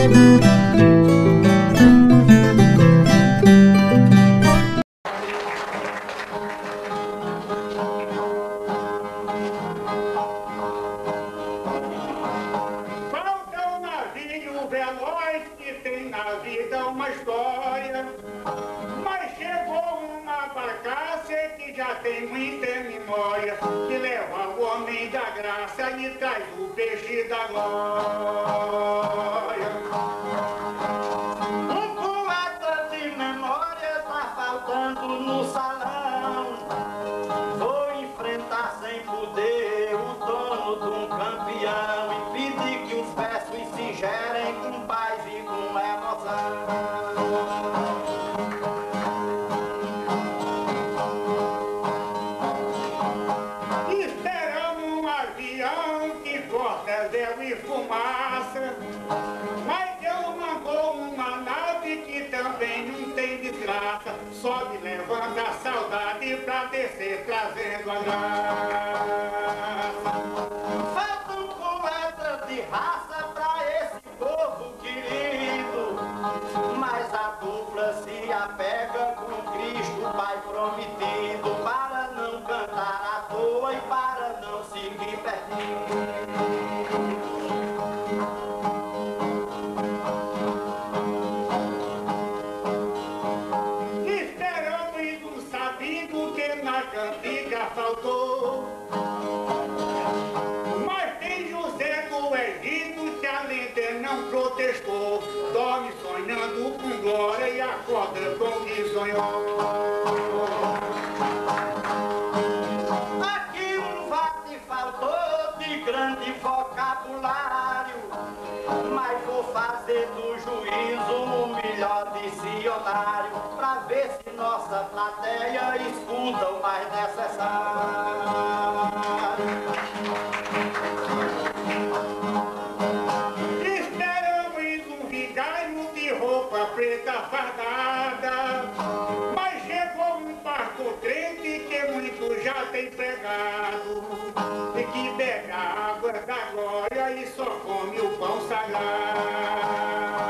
Sobe, levanta a saudade pra descer, trazendo a graça. Falta um poeta de raça pra esse povo querido, mas a dupla se apega com Cristo Pai prometido, para não cantar à toa e para não seguir perdido. Cantiga faltou, mas tem José do Egito que além de não protestou, dorme sonhando com glória e acorda com que sonhou. Aqui um vate faltou de grande vocabulário, mas vou fazer do juízo o melhor dicionário, pra ver se nossa plateia escuta o mais necessário. Esperamos um vigário de roupa preta fardada, mas chegou um parco crente que muito já tem pregado, e que bebe a água da glória e só come o pão sagrado.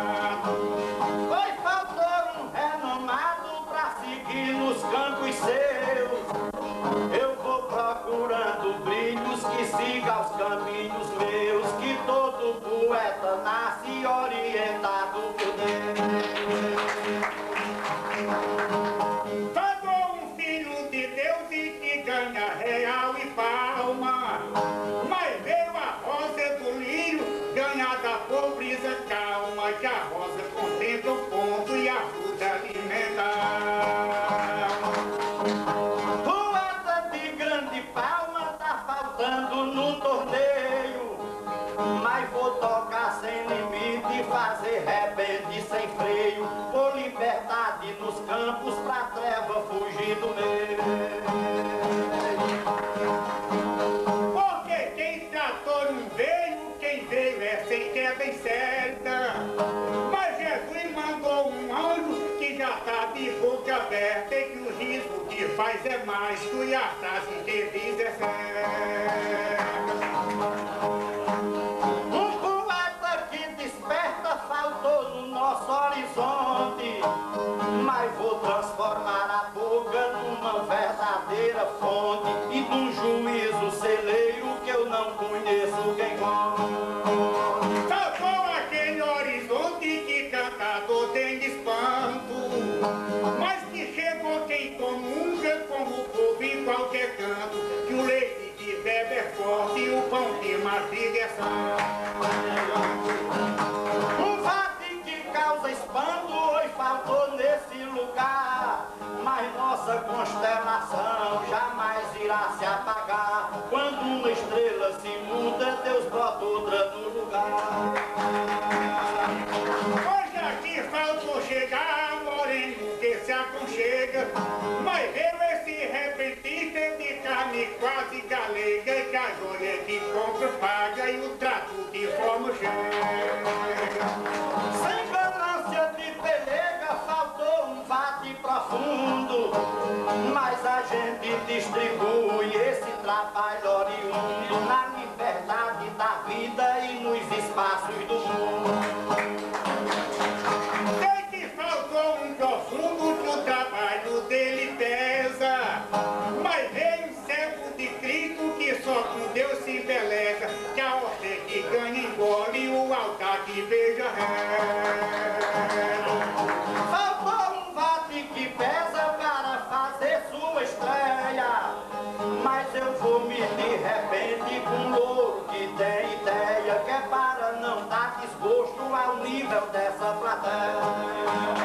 Nos campos seus, eu vou procurando brilhos que siga os caminhos meus, que todo poeta nasce orientado por Deus. Faltou um filho de Deus e que ganha real e palma, mas veio a rosa do lírio, ganha da pobreza calma, que a rosa contempla o ponto e ajuda a alimentar. No torneio, mas vou tocar sem limite, fazer rebelde sem freio, por liberdade nos campos, pra treva fugir do meio. Porque quem tratou não veio, quem veio é sem queda incerta. Mas Jesus mandou um anjo que já tá de boca aberta, e que o risco que faz é mais que a frase que diz é certa. Um poeta que desperta faltou no nosso horizonte, mas vou transformar a boca numa verdadeira fonte e num juízo celeiro que eu não conheço quem conta. Faltou aquele horizonte que cantador tem espanto, mas que chegou quem comunga como o povo em qualquer canto, que o leite que bebe é forte e o pão que mastiga é sã. Um vate que causa espanto hoje faltou nesse lugar, mas nossa constelação jamais irá se apagar. Quando uma estrela se muda, Deus bota outra no lugar. Hoje aqui faltou chegar, moreno que se aconchega, mas veio esse repentista de carne quase galega, que a joia que compra paga e o trato de forma chega. Sem ganância de pelega faltou um vate profundo, mas a gente distribui esse trabalho oriundo na liberdade da vida e nos espaços do mundo. se embeleza, que a horta que ganha engole o altar que beija reza. Faltou um vate que pesa para fazer sua estreia, mas eu vou me de repente com um louro que tem ideia, que é para não dar desgosto ao nível dessa plateia.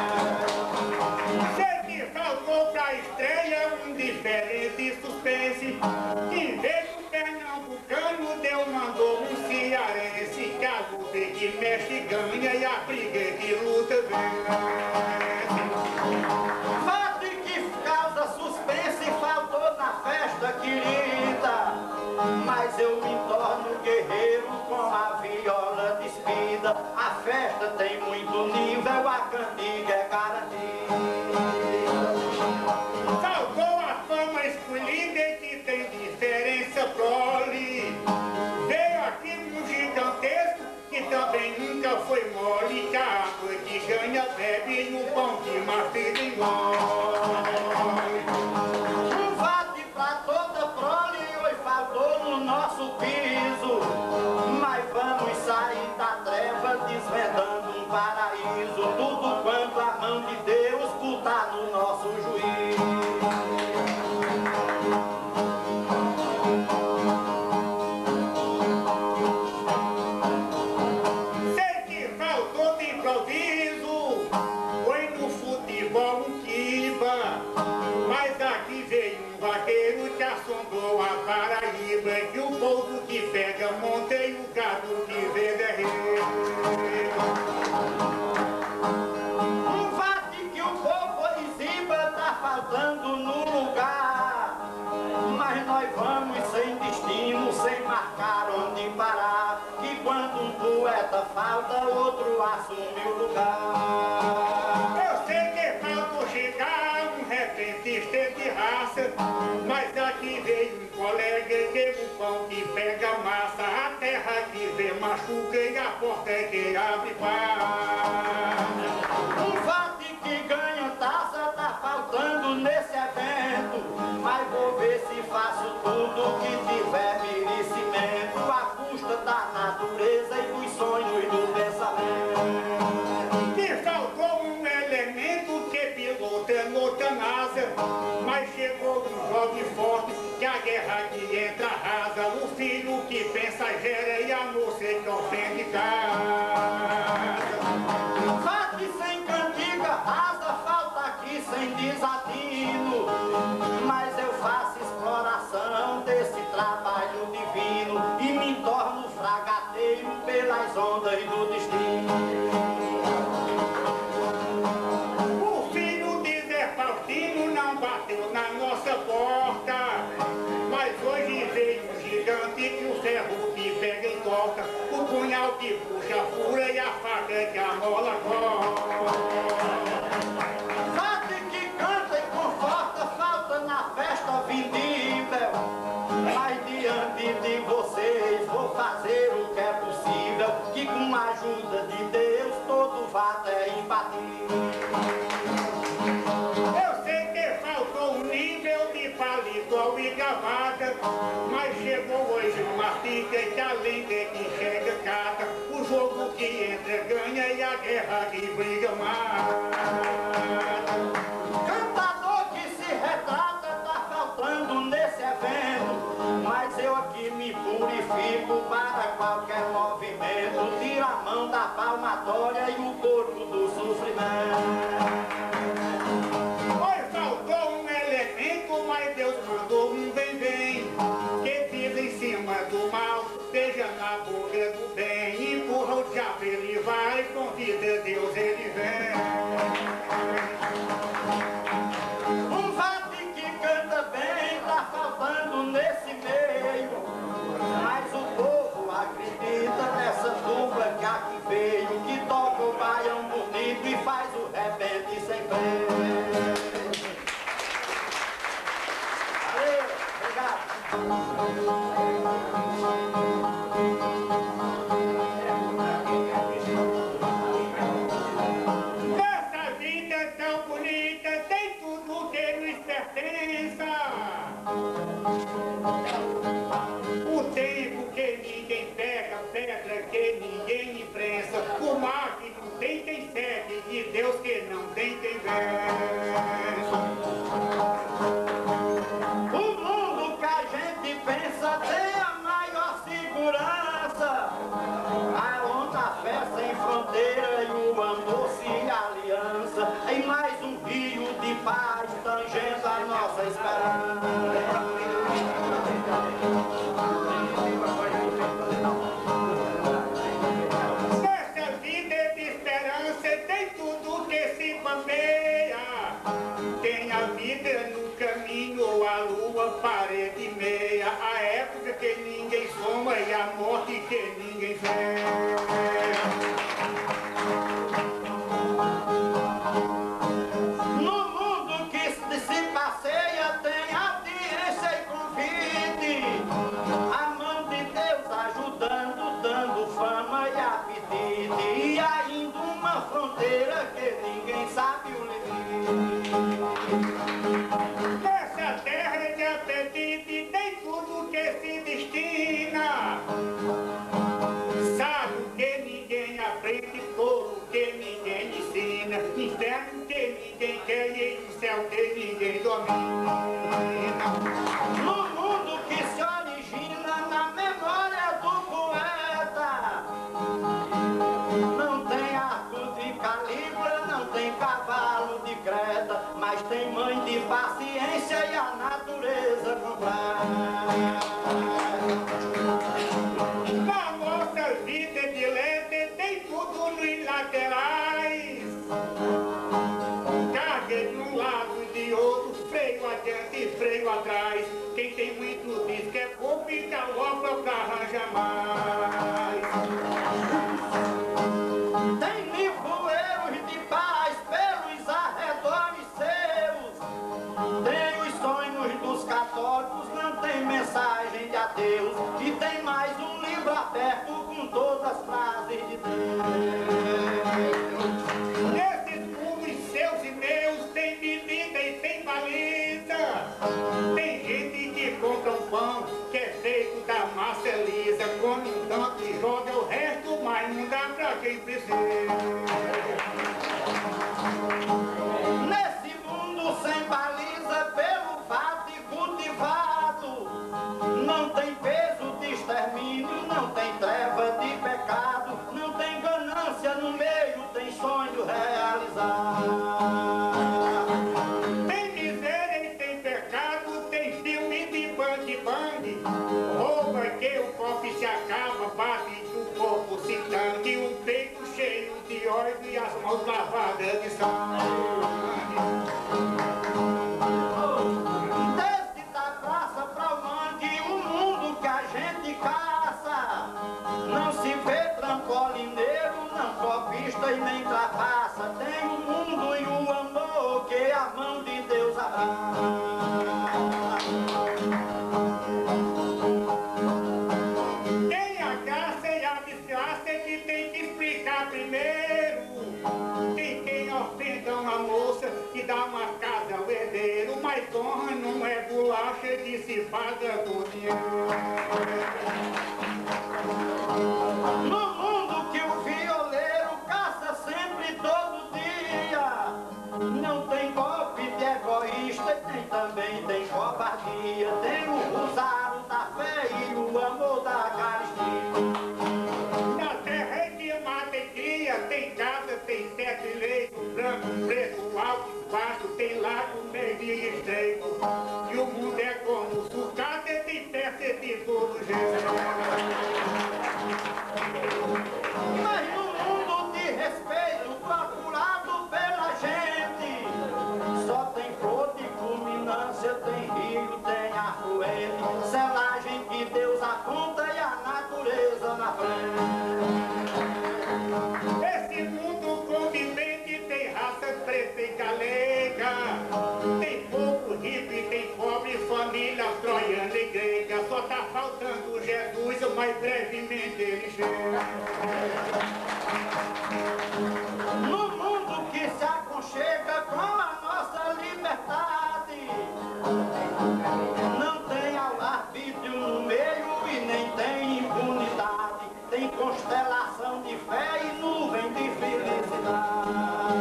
Faltou pra estreia um diferente suspense, que veio o pernambucano, Deus mandou um cearense, que a luta que mexe ganha e a briga que luta vence. Fato que causa suspense faltou na festa querida, mas eu me torno guerreiro com a viola despida. A festa tem muito nível, a cantiga é garantida. Faltou a fama escolhida que tem diferença prole. Veio aqui um gigantesco que também nunca foi mole, que a água que ganha bebe no pão que mastiga engole. Um vate pra toda prole hoje faltou no nosso piso, mas vamos sair da treva desvendando um paraíso. Tudo quanto a mão de Deus botar no nosso juízo. Sei que faltou de improviso, foi no futebol um quiba, mas aqui veio um vaqueiro que assombrou a Paraíba, que o povo que pega montei o gado que vê derreter. Um vate que o povo exiba tá faltando no lugar, mas nós vamos sem destino, sem marcar onde parar, que quando um poeta falta, outro assume o lugar. Eu sei que faltou chegar um repentista de raça, mas aqui veio um colega que o pão que pega massa, a terra que vê machuca e a porta que abre paz. Um vate que ganha taça tá faltando nesse evento, mas vou ver se faço tudo que tiver merecimento, à custa da natureza e dos sonhos do pensamento. Que faltou um elemento que pilota noutra asa, mas chegou um jovem forte que a guerra que entra rasa, o filho que pensa gera e a moça que ofende casa. Vate sem cantiga rasa, falta aqui sem desatino, mas eu faço exploração desse trabalho divino e me torno fragateiro pelas ondas do destino. O filho de Zé Faustino não bateu na nossa porta, mas hoje veio um gigante que o ferro que pega e corta, o punhal que puxa fura e a faca que amola corta. Vate que canta e conforta, falta na festa vindível, mas diante de vocês vou fazer o que é possível, que com a ajuda de Deus todo vato é imbatível. Eu sei que faltou um nível de paletó e gravata, mas chegou hoje uma fica que além de que chega cata, o jogo que entra ganha e a guerra que briga mata. Cantador que se retrata tá faltando nesse evento, mas eu aqui me purifico para qualquer movimento, tira a mão da palmatória e o corpo do sofrimento. Faltou um elemento, mas Deus mandou um vem-vem, que pisa em cima do mal, beija na boca do bem, empurra o diabo, ele vai, convida Deus, ele vem. Um vate que canta bem tá faltando nesse meio, mas o povo acredita nessa dupla que aqui veio, que toca o baião bonito e faz o repente sem freio. Valeu, obrigado. forte que ninguém vê. No mundo que se passeia tem audiência e convite, a mão de Deus ajudando, dando fama e apetite, e ainda uma fronteira que ninguém sabe o limite. Nessa terra de apetite tem tudo que se destina. Sabe que ninguém aprende, fogo que ninguém ensina, inferno que ninguém quer e o céu que ninguém domina. No mundo que se origina na memória do poeta, não tem arco de Calígula, não tem cavalo de Creta, mas tem mãe de paciência e a natureza completa. Na nossa vida de leve tem tudo nos laterais. Carga de um lado e de outro, freio adiante e freio atrás. Quem tem muito diz que é pouco e galopa pra arranjar mais. Tem nevoeiros de paz pelos arredores seus, tem os sonhos dos católicos, não tem mensagem de adeus, e tem mais um livro aberto com todas as frases de Deus. Nesses mundos seus e meus tem bebida e tem baliza. Tem gente que compra um pão que é feito da massa lisa, come um tanto e joga o resto, mas não dá pra quem precisa. Nesse mundo sem baliza, pelo fato e cultivado, não tem peso de extermínio, não tem treva de pecado, não tem ganância no meio, tem sonho realizado. Tem miséria e tem pecado, tem filme de bang-bang. Rouba que o copo se acaba, bate que o corpo se tangue, o peito cheio de ódio e as mãos lavadas de sangue. Desde da praça pra o mangue, o mundo que a gente caça, não se vê trampolineiro, não copista e nem trapaça. Tem o mundo e o amor que a mão de Deus abraça. Tem a graça e a desgraça que tem que explicar primeiro. Tem quem ofenda uma moça e dá uma casa ao herdeiro, mas honra não é bolacha que se paga com dinheiro. No mundo que o violeiro caça sempre todo dia, não tem golpe de egoísta, nem também tem covardia. Tem o rosário da fé e o amor da caristia. Na terra é que mata e cria, tem casa, tem teto e leito, branco, preto, alto e baixo, tem lago, meio e estreito. E o mundo é como sucata, tem peça de todo jeito. Mas no mundo de respeito procurado pela gente, só tem flor de culminância, tem rio, tem afluente, selagem que Deus aponta e a natureza na frente. Esse mundo convivente tem raça preta e galega, tem povo rico e tem pobre, família troiana e grega. Só tá faltando Jesus, mas brevemente ele chega. No mundo que se aconchega com a nossa liberdade, não tem arbítrio no meio e nem tem impunidade, tem constelação de fé e nuvem de felicidade.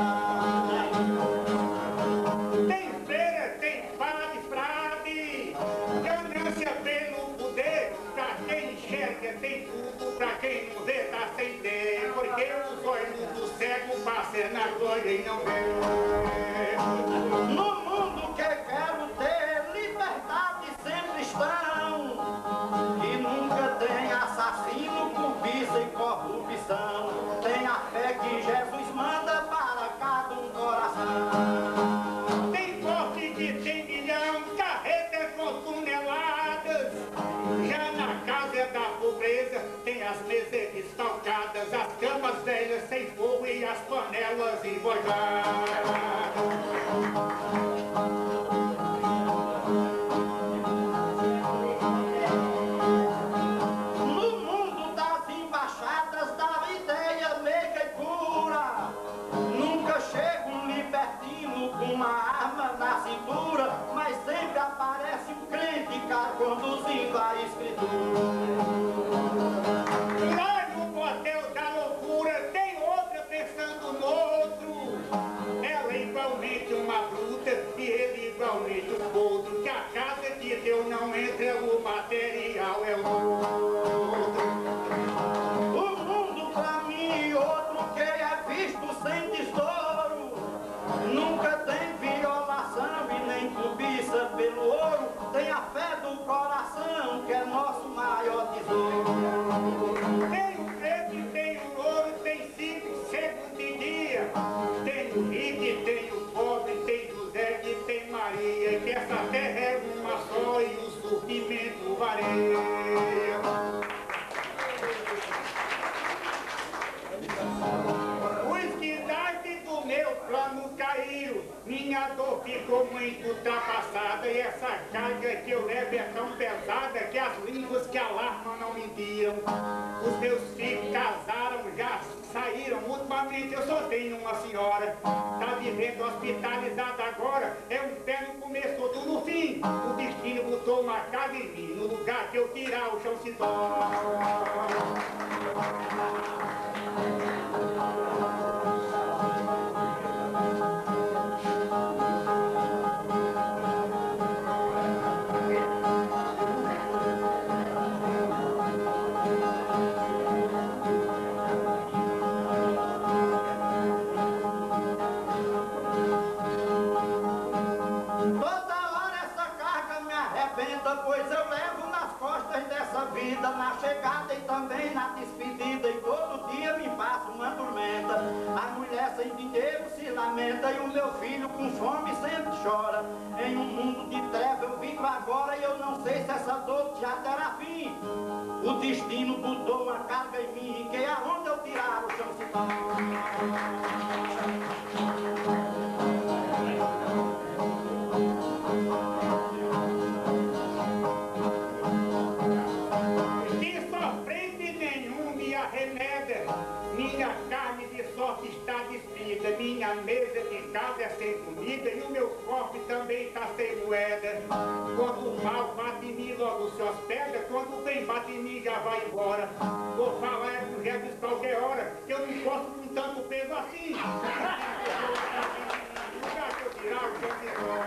Tem feira, tem padre, frade, ganância pelo poder, pra quem enxerga tem tudo, pra quem não vê tá sem ter, porque os olhos do cego passam na glória e não vê. No mundo que quero ter liberdade sempre estão, e nunca tem assassino, cobiça e corrupção, tem a fé que Jesus manda para cada um coração. Tem forte que tem milhão, carreta com toneladas. Já na casa da pobreza tem as mesas desfalcadas, as camas velhas sem fogo e as panelas embojadas. Na cintura, mas sempre aparece um crente conduzindo a escritura. Lá no motel da loucura tem outra pensando no outro. Ela é igualmente uma bruta e ele igualmente um outro. Que a casa que Deus não entra, o material é o outro. O mundo pra mim outro que é visto sem tesouro. Nunca tem violação e nem cobiça pelo ouro. Tem a fé do coração que é nosso maior tesouro. Tem o preto, tem o ouro, tem 5 secos de dia. Tem o rico, tem o pobre, tem José e tem Maria. Que essa terra é uma só e o surgimento varia. Os guindartes do meu plano caíram, minha dor ficou muito ultrapassada e essa carga que eu levo é tão pesada que as línguas que alarmam não mentiram. Os meus filhos casaram, já saíram, ultimamente eu só tenho uma senhora. Tá vivendo hospitalizada agora, é um pé no começo, outro no fim. O destino botou uma casa em mim, no lugar que eu tirar o chão se dói. Pois eu levo nas costas dessa vida, na chegada e também na despedida, e todo dia me passa uma tormenta. A mulher sem dinheiro se lamenta e o meu filho com fome sempre chora. Em um mundo de treva eu vivo agora e eu não sei se essa dor já terá fim. O destino botou uma carga em mim que aonde eu tirar o chão se minha carne de sorte está despida, minha mesa de casa é sem comida e o meu corpo também está sem moeda. Quando o mal bate em mim, logo se hospeda, quando o bem bate em mim, já vai embora. Vou falar com Jesus qualquer hora, que eu não posso com tanto peso assim. Lugar que eu tirar o chão de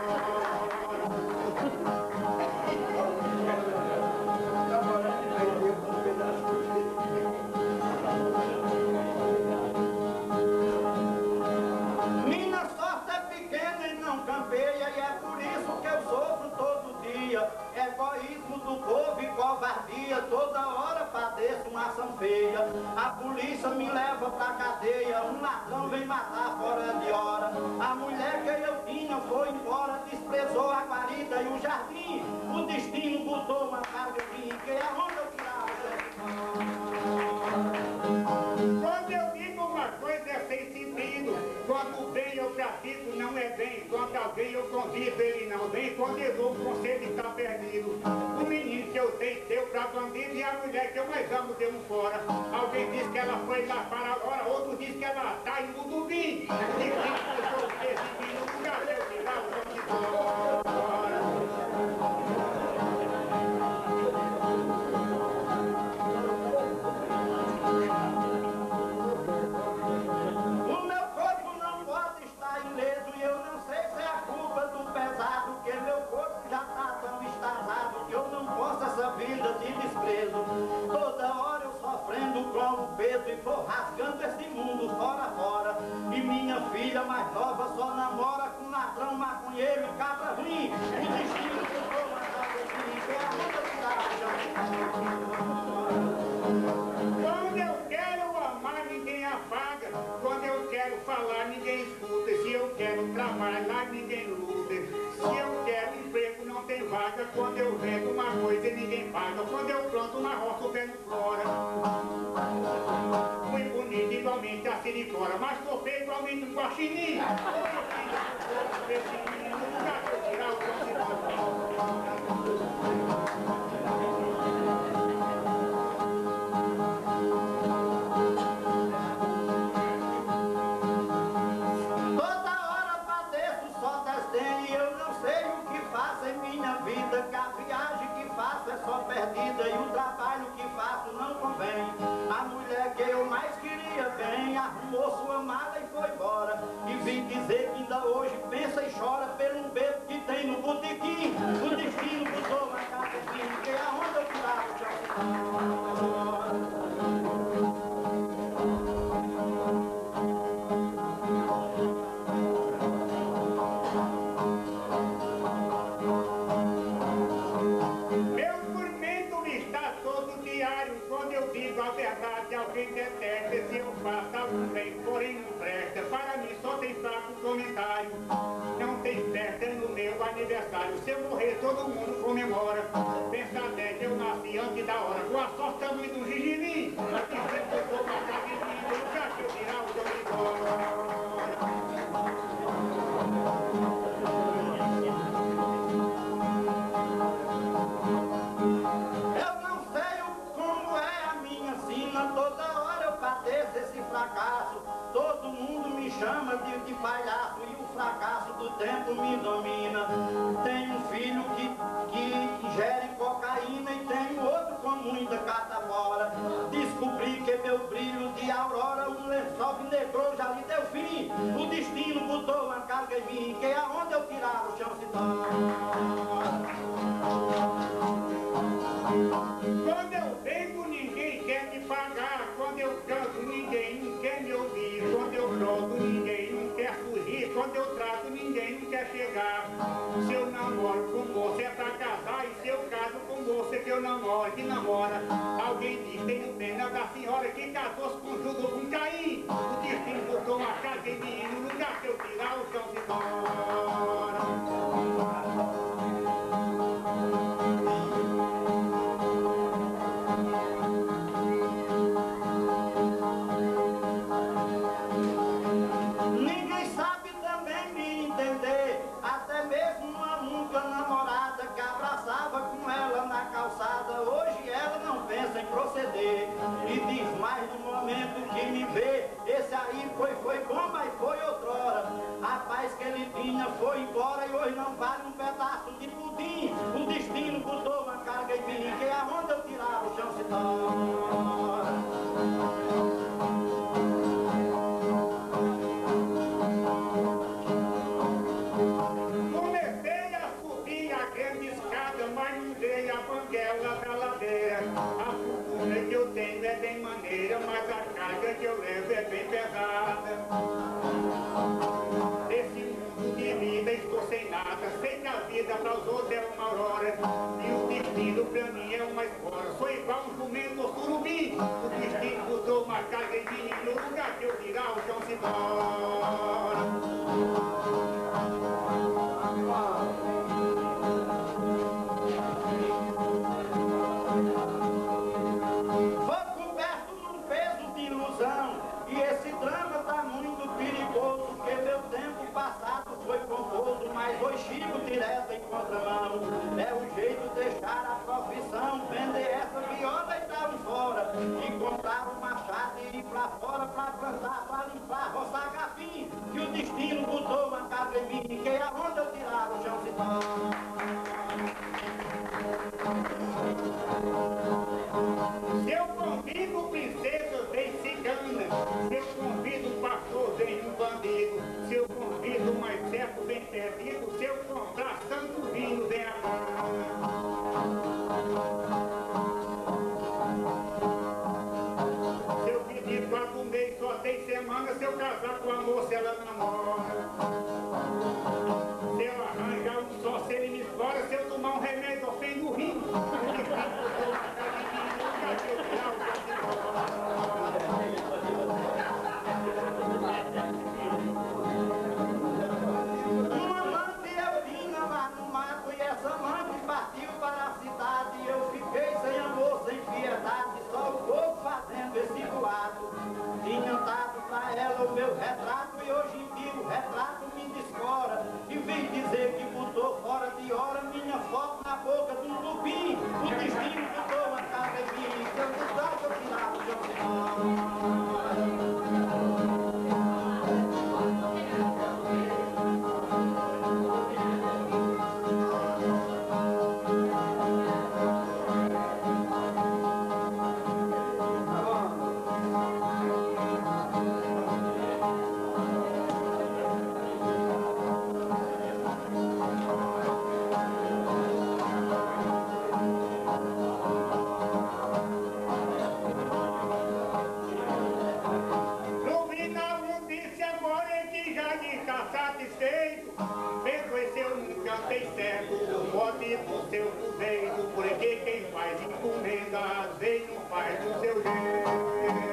egoísmo do povo e covardia, toda hora padeço uma ação feia. A polícia me leva pra cadeia, um ladrão vem matar fora de hora. A mulher que eu tinha foi embora, desprezou a guarida e o jardim. O destino botou uma carga em mim, que é onde eu tirava. Quando eu digo uma coisa é sem sentido, quando vem eu pratico não é bem, quando alguém eu convido ele não vem, quando eu dou o conselho está perdido. O menino que eu dei deu pra bandido e a mulher que eu mais amo deu um fora. Alguém diz que ela foi lá para agora, outro diz que ela tá indo do vinho. E quem puxou esse vinho no lugar de eu tirar o chão de fora. Toda hora eu sofrendo com o peso e vou rasgando esse mundo fora fora. E minha filha mais nova só namora com ladrão, maconheiro e cabra ruim. O destino que eu vou matar assim, que é a luta de Quando eu quero amar, ninguém apaga. Quando eu quero falar, ninguém escuta. Se eu quero trabalhar, ninguém luta. Se eu quero emprego, não tem vaga. Quando eu vendo uma coisa, ninguém paga. Quando eu planto uma roça, o vento flora. senhora, mas tô feio igualmente um guaxinim. No lugar que eu tirar o João Toda hora padeço só desdém e eu não sei o que faço em minha vida, que a viagem que faço é só perdida e o trabalho que faço não convém. A mulher que eu mais queria bem arrumou sua mala e foi embora, e vim dizer que ainda hoje pensa e chora pelo bebo que tem no botequim. O destino botou na casa de mim, que aonde eu tirava o chão. A verdade alguém detesta se eu faço algum bem, porém não presta. Para mim só tem fraco comentário. Não tem festa no meu aniversário. Se eu morrer todo mundo comemora. Pensa até que eu nasci antes da hora. Com a sorte tamanho do gigirim. Aqui sempre eu sou marcado em mim. No lugar que eu tirar o João de fora. Toda hora eu padeço esse fracasso. Todo mundo me chama de palhaço e o fracasso do tempo me domina. Tenho um filho que ingere cocaína e tenho outro com muita catapora. Descobri que meu brilho de aurora, um lençol que negrou já lhe deu fim. O destino botou uma carga em mim, que aonde eu tirar o chão se torna. Quando eu venho, ninguém quer me pagar. Quando eu canto, ninguém quer me ouvir. Quando eu broto, ninguém não quer fugir. Quando eu trato, ninguém não quer chegar. Se eu namoro com você é pra casar. E se eu caso com você que eu namoro, que namora. Alguém diz, tenho pena da senhora que casou-se com Judas com Caim. O destino botou uma casa em mim. No lugar que eu tirar, o chão se torna. Hoje ela não pensa em proceder e diz mais no momento que me vê. Esse aí foi bom, mas foi outrora. A paz que ele tinha foi embora e hoje não vale um pedaço de pudim. O destino botou uma carga em mim, que aonde eu tirar o chão se torna. A fortuna que eu tenho é bem maneira, mas a carga que eu levo é bem pesada. Nesse mundo de vida estou sem nada, sei que a vida para os outros é uma aurora e o destino para mim é uma espora. Sou igual um jumento ou surubim, o destino botou uma carga em mim, no lugar que eu tirar o chão se torna. E esse drama tá muito perigoso, porque meu tempo passado foi composto, mas hoje Chico direto em contramão. É o jeito de deixar a profissão, vender essa viola e dar um fora, e comprar um machado e ir pra fora pra plantar, pra limpar, roçar capim, que o destino botou uma carga em mim, que aonde eu tirar o chão se torna. Se eu convido princesa, vem cigana. Se eu convido um pastor, vem um bandido. Se eu convido um mais certo, vem perdido. Se eu comprar santo vinho, vem a Se eu pedir 4 meses, só tem semana. Se eu casar com a moça, ela namora. Se eu arranjar um só, se ele me explora. Se eu tomar um remédio, ofendo o rim. Uma amante eu vinha lá no mato e essa amante partiu para a cidade. E eu fiquei sem amor, sem piedade, só o povo fazendo esse boato. Tinha dado pra ela faz do seu jeito.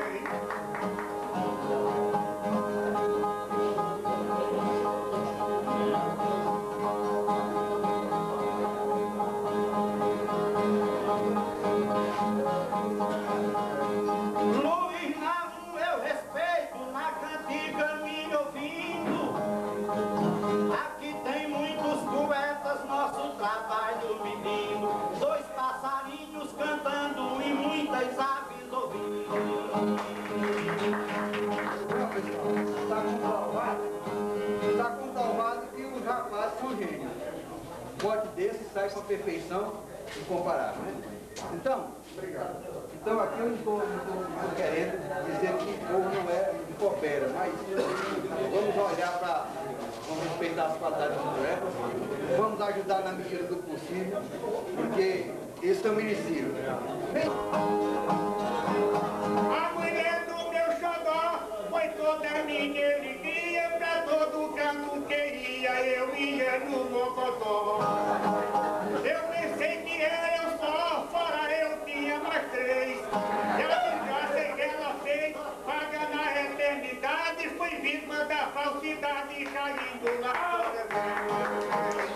Luiz Naum eu respeito, na cantiga me ouvindo. Aqui tem muitos poetas, nosso trabalho medindo. Dois passarinhos cantando e muitas aves ouvindo. Está comprovado que os rapazes são gênios. Um pote desse sai com a perfeição incomparável, né? Então, então aqui eu não estou querendo dizer que o povo não é de coopera, mas vamos olhar para, vamos respeitar as qualidades do poeta, vamos ajudar na medida do possível, porque eles estão merecidos. A mulher do meu xodó foi toda minha alegria, pra todo canto que ia, eu ia no mocotó. Eu pensei que era eu só, fora eu tinha mais três. E a desgraça que ela fez, paga na eternidade, fui vítima da falsidade, caindo lá toda vez.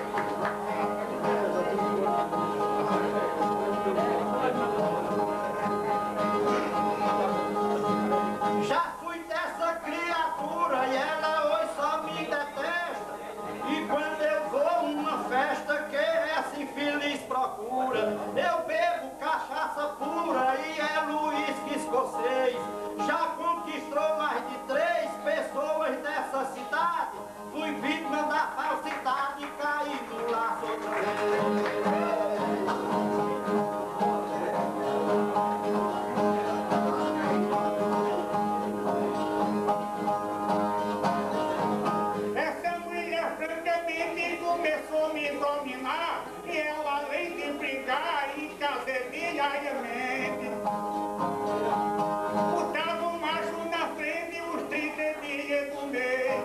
Já fui dessa criatura e ela hoje só me detesta. E quando eu vou numa festa que essa infeliz procura, eu bebo cachaça pura e é uísque escocês. Já conquistou mais de 3 pessoas dessa cidade. Fui vítima da falsidade e caí no laço outra vez. Essa mulher francamente começou a me dominar, e ela além de brigar em casa diariamente, botava um macho na frente os 30 dias do mês.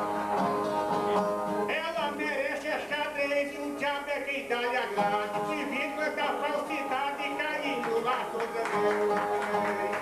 Ela merece a xadrez e o diabo é quem dá-lhe a grade. Fui vítima da falsidade e caindo lá toda vez.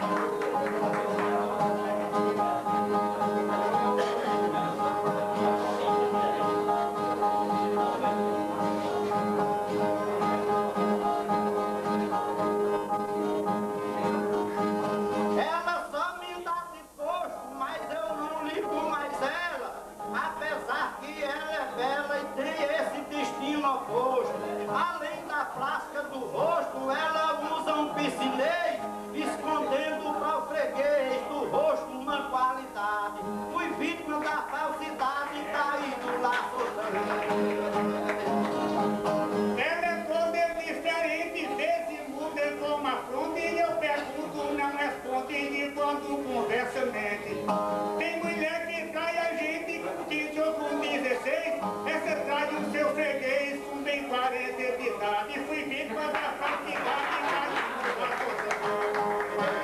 Ela só me dá desgosto, mas eu não ligo mais ela. Apesar que ela é bela e tem esse destino oposto. Além da plástica do rosto, ela usa um piscinês, escondendo para o freguês do rosto uma qualidade. Fui vítima da falsidade e caí do laço outra vez. Ela é toda diferente, desse mundo é como a fronte, e eu pergunto, não responde, e quando conversa mente. Tem mulher que trai a gente com 15 ou com 16, essa trai o seu freguês com bem 40 de idade. Fui vítima da falsidade e caiu na outra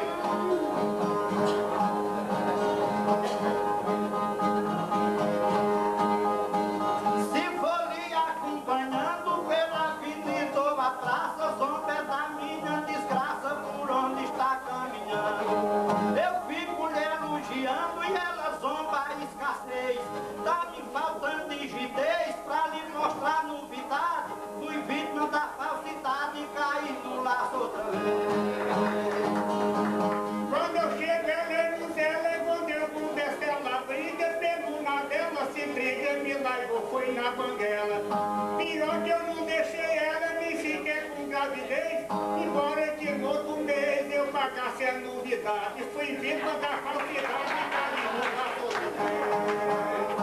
Se for lhe acompanhando pela avenida ou a praça, zomba da minha desgraça por onde está caminhando. Eu fico lhe elogiando e ela zomba a escassez. Tá me faltando rigidez pra lhe mostrar novidade. Fui vítima da falsidade e caí no laço outra vez. Quando eu chego, ela é no céu, quando eu converso, ela briga, pego na dela, se briga, me largou, foi na banguela. Pior que eu não deixei ela, me fiquei com gravidez, embora que no outro mês eu pagasse a novidade. Fui vítima da falsidade, caí no laço outra vez.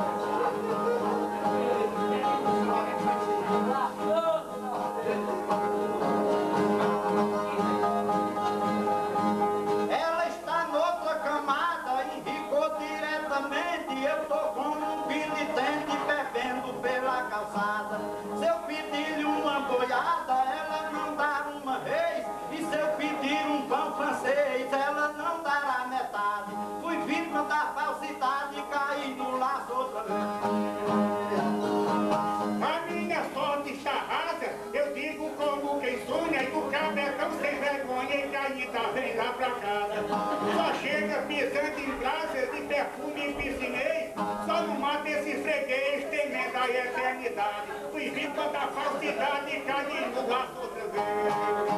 Ela está noutra camada, enricou diretamente. Eu tô como um bilitente bebendo pela calçada. Se eu pedir-lhe uma boiada, ela não dá uma vez. E se eu pedir um pão francês, ela não dará metade. Fui vítima aromatizante em brasas de perfume em piscinês, só não mata esse freguês, temendo a eternidade. Fui vítima da falsidade e caí no laço outra vez.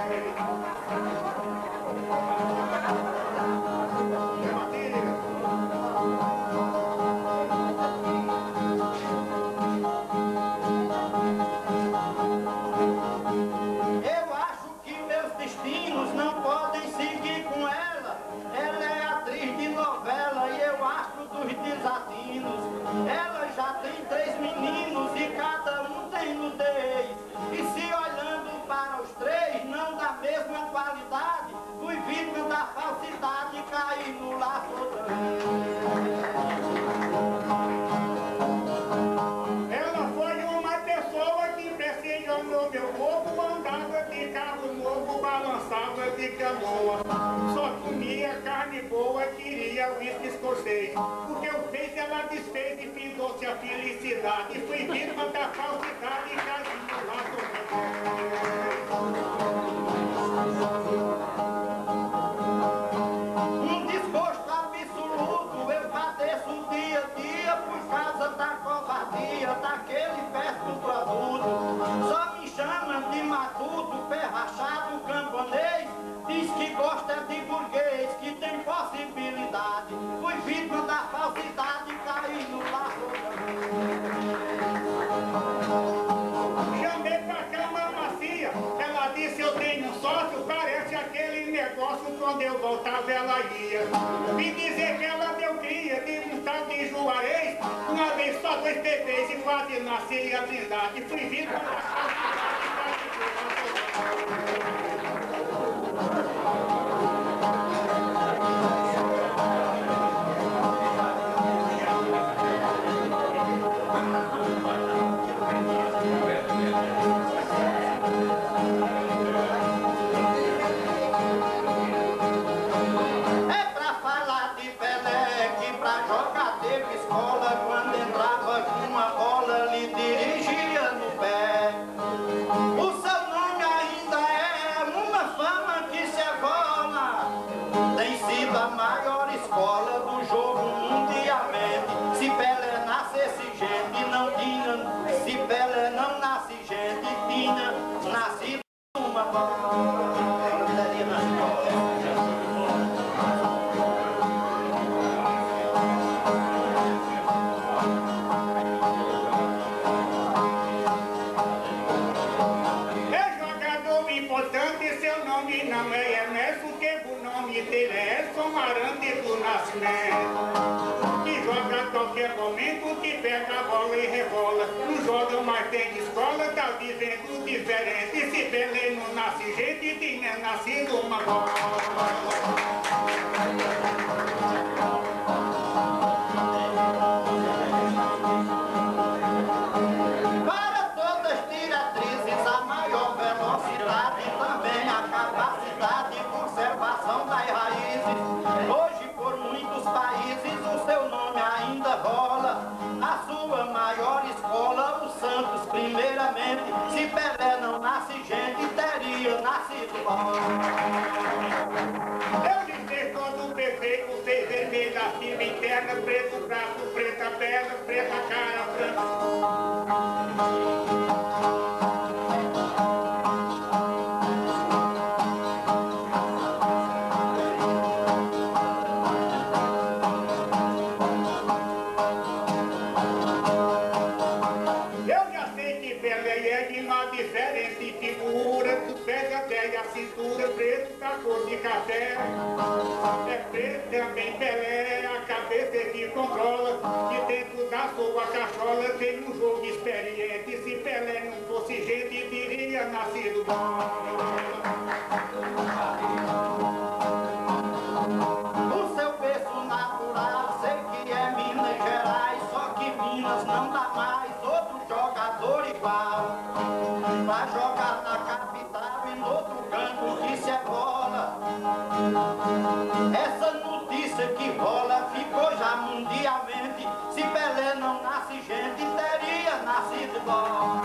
Eu acho que meus destinos não podem seguir com ela. Ela é atriz de novela e eu astro dos desatinos. Ela já tem 3 meninos e cada um tem nudez. E se olhando para os 3 não dá mesma qualidade, fui vítima da falsidade e caí no laço outra vez. Ela foi uma pessoa que pressionou meu corpo, andava de carro novo, balançava de canoa. Só comia carne boa, queria uísque escocês. O que eu fiz, ela desfez e pintou-se a felicidade. Fui vítima da falsidade e caí no laço outra Um desgosto absoluto eu padeço dia a dia por causa da covardia daquele péssimo produto. Só me chama de matuto, pé rachado, camponês. Diz que gosta de burguês, que tem possibilidade. Fui vítima da falsidade e caí no laço outra vez. Chamei pra cama macia, ela disse eu tenho um sócio, parece aquele negócio, quando eu voltava ela ia me dizer que ela deu cria de um tal de Juarez, uma vez só 2 bebês e quase nasci a Trindade, fui vítima da falsidade. É pra falar de Pelé, que pra jogar teve escola, quando entrava com uma bola lhe dirigia no pé. O seu nome ainda é uma fama que se evola, tem sido a maior escola do jogo mundialmente. Se Pelé nascesse gente, não tinha, se Pelé não nasce gente, tinha nascido uma bola. É jogador importante, seu nome não é Ernesto, que o nome dele é Edson Arantes do Nascimento. Que joga a qualquer momento, que pega a bola e rebola. Não joga, mas tem escola, tá vivendo diferente. Se Pelé não nasce gente, tinha nascido uma bola. Para todas as diretrizes, a maior velocidade, também a capacidade de conservação das raízes. Hoje, por muitos países, o seu nome ainda rola. A sua maior escola, o Santos, primeiramente. Se Pelé não nasce gente, teria nascido bola. Eu disse todo perfeito, 6 vermelha, acima interna, preto braço, preta perna, preta cara, branca. Eu já sei que Pelé é de uma diferente figura, do pé até a cintura, preto da cor de café. É preto também Pelé, a cabeça é que controla, que dentro da sua cachola tem um jogo experiente. Se Pelé não fosse gente, teria nascido bom. O seu berço natural, sei que é Minas Gerais, só que Minas não dá mais outro jogador igual. Pra jogar na capital e no outro canto que se é bola. Essa notícia que rola ficou já mundialmente. Se Pelé não nasce gente, teria nascido bola.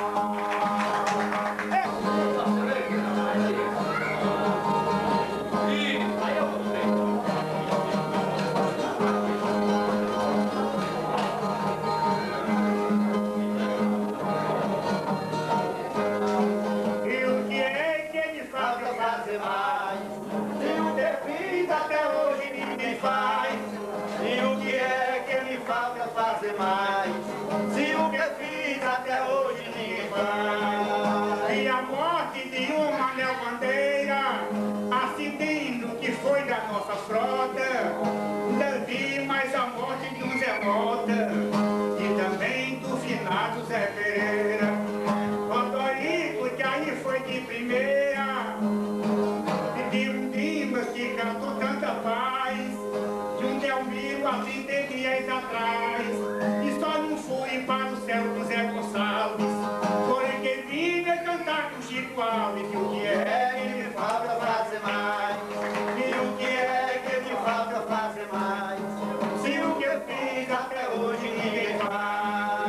faz? E o que é que me falta fazer mais? Se o que fiz até hoje ninguém faz. E a morte de uma neobandeira, acidente que foi da nossa frota, Davi, mais a morte de um Zé Mota, e também do finado Zé Pereira. Rodorico, que aí foi de primeira, e de um Dimas que cantou tanta paz, de um Delmiro há 30 dias atrás, e só não fui para o céu do Zé Gonçalves, porque vinha cantar com Chico Alves. E o que é Que me falta fazer mais? E o que é que me falta fazer mais? Se o que eu fiz até hoje ninguém faz.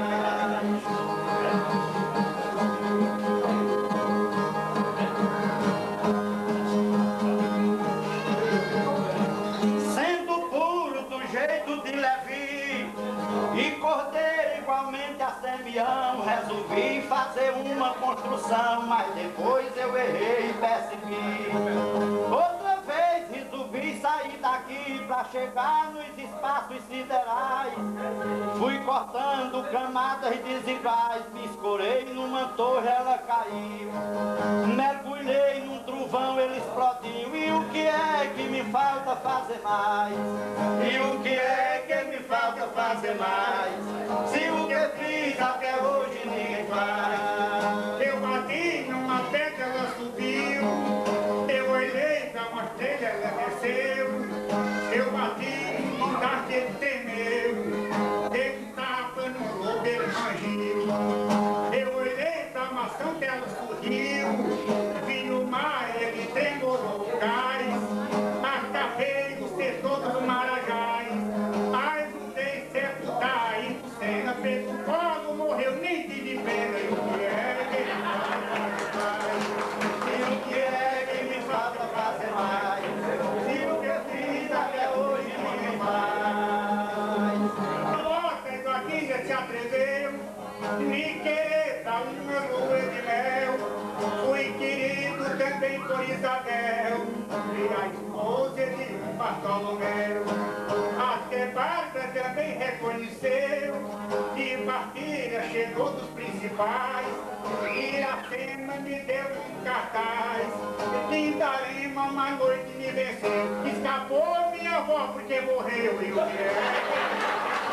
Sendo puro do jeito de Levi e cordeiro igualmente a Simeão, resolvi fazer uma construção, mas depois eu errei e percebi. Outra vez resolvi sair daqui pra chegar nos espaços siderais. Fui cortando camadas desiguais, me escorei numa torre, ela caiu. Mergulhei num trovão, ele explodiu. E o que é que me falta fazer mais? E o que é que me falta fazer mais? Se o que eu fiz até hoje ninguém faz. Eu bati numa pedra, ela subiu. Eu olhei pra uma estrela, ela desceu. Eu bati num dardo, ele temeu. Dei um tapa no lobo, ele rangiu. Eu olhei pra maçã, ela sorriu. Vi no mar, ele tremolou o gás. Acabei o setor dos Marajás. Ajudei sepultar a Ipucena. Fez o colo, morreu, nem tive pena. E o que é que me falta fazer mais? E o que é que me falta fazer mais? Se o que eu fiz até hoje ninguém faz. Lota, Eduardinha se atreveu, me querer dar uma lua de mel. Fui querido também por Isabel, e a esposa de Bartolomeu. Até Bárbara também reconheceu, e partilha chegou dos principais. Iracema me deu um cartaz, Linda Lima uma noite me venceu. Escapou minha avó porque morreu, e o que é?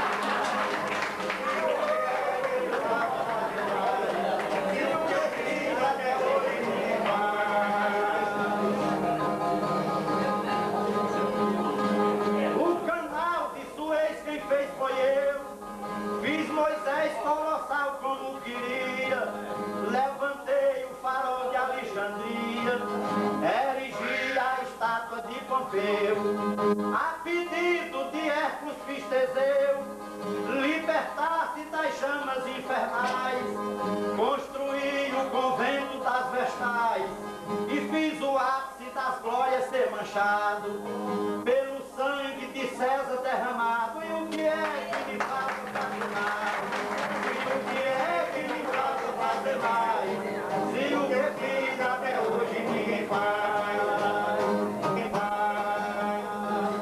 O canal de Suez quem fez foi eu. Fiz Moisés colossal como queria. Levantei o farol de Alexandria. Erigi a estátua de Pompeu. A pedido de Hércules fiz Teseu libertar-se das chamas infernais. Construí o convento das Vestais e fiz o ápice das glórias ser manchado pelo sangue de César derramado. E o que é que me falta fazer mais? E o que é que me falta fazer mais? Se o que eu fiz até hoje ninguém faz. Ninguém faz.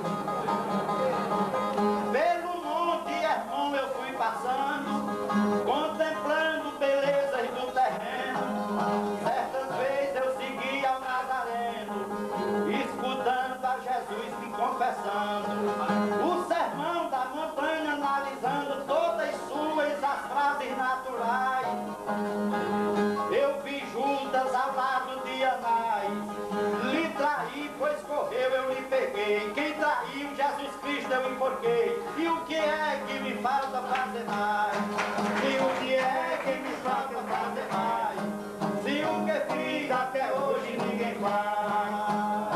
Pelo monte Hermon eu fui passando, contemplando belezas do terreno. Certas vezes eu segui ao Nazareno, escutando a Jesus me confessando. O sermão da montanha analisando todas suas as frases naturais. Eu vi Judas ao lado de Anás. Lhe traí, pois correu, eu lhe peguei. Quem traiu Jesus Cristo eu enforquei. E o que é que me falta fazer mais? E o que é que me falta fazer mais? Se o que fiz até hoje ninguém faz.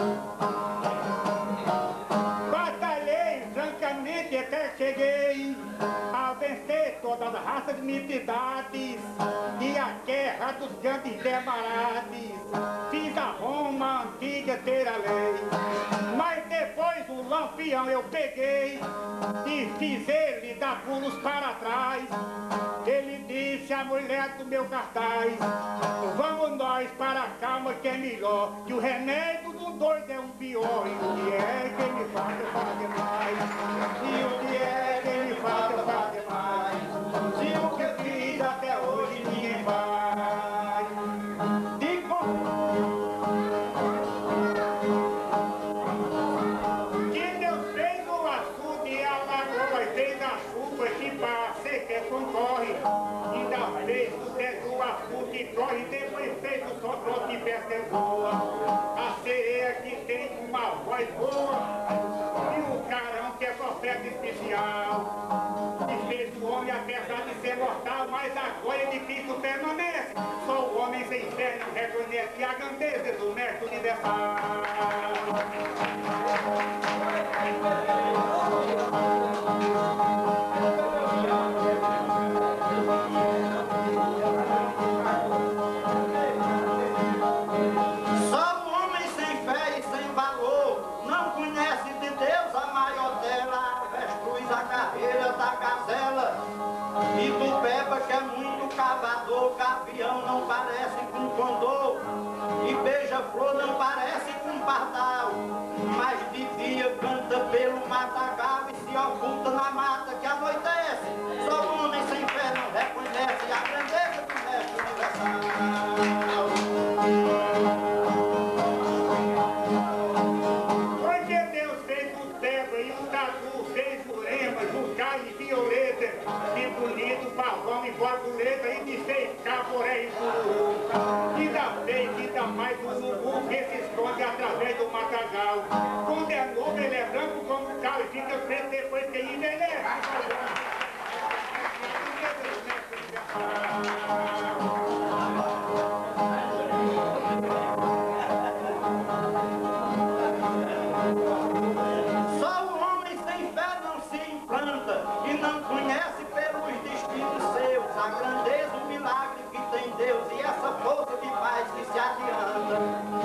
Batalhei francamente até cheguei a vencer todas as raças de entidades e a guerra dos grandes demarados. Fiz a Roma antiga ter a lei, mas depois o lampião eu peguei e fiz ele dar pulos para trás. Ele disse à mulher do meu cartaz: vamos nós para a cama que é melhor, que o remédio do doido é um pior. E o que é que me faz fazer mais? só troca e pesca voa. A sereia que tem uma voz boa. E o carão que é profeta especial. Que fez o homem apesar de ser mortal, mas a glória de Cristo permanece. Só o homem sem fé não reconhece a grandeza do mestre universal. Só o homem sem fé e sem valor não conhece de Deus a maior dela, avestruz a carreira da gazela e do beba que é muito cavador, gavião não parece com condor e beija-flor não parece com pardal, mas de dia canta pelo matagal e se oculta na mata que anoitece. Só o homem sem fé não reconhece a grandeza do mestre universal. Porque Deus fez o Teba e o Tatu, fez o Lema, Jucá e Violeta, que bonito, pavão e borboleta, e me fez caboré e puru. Ainda fez, ainda mais o urubu que se esconde através do matagal. Quando é novo, ele é branco como o cal e fica preto depois que ele envelhece. Só o homem sem fé não se implanta e não conhece pelos destinos seus a grandeza, o milagre que tem Deus e essa força de paz que se adianta.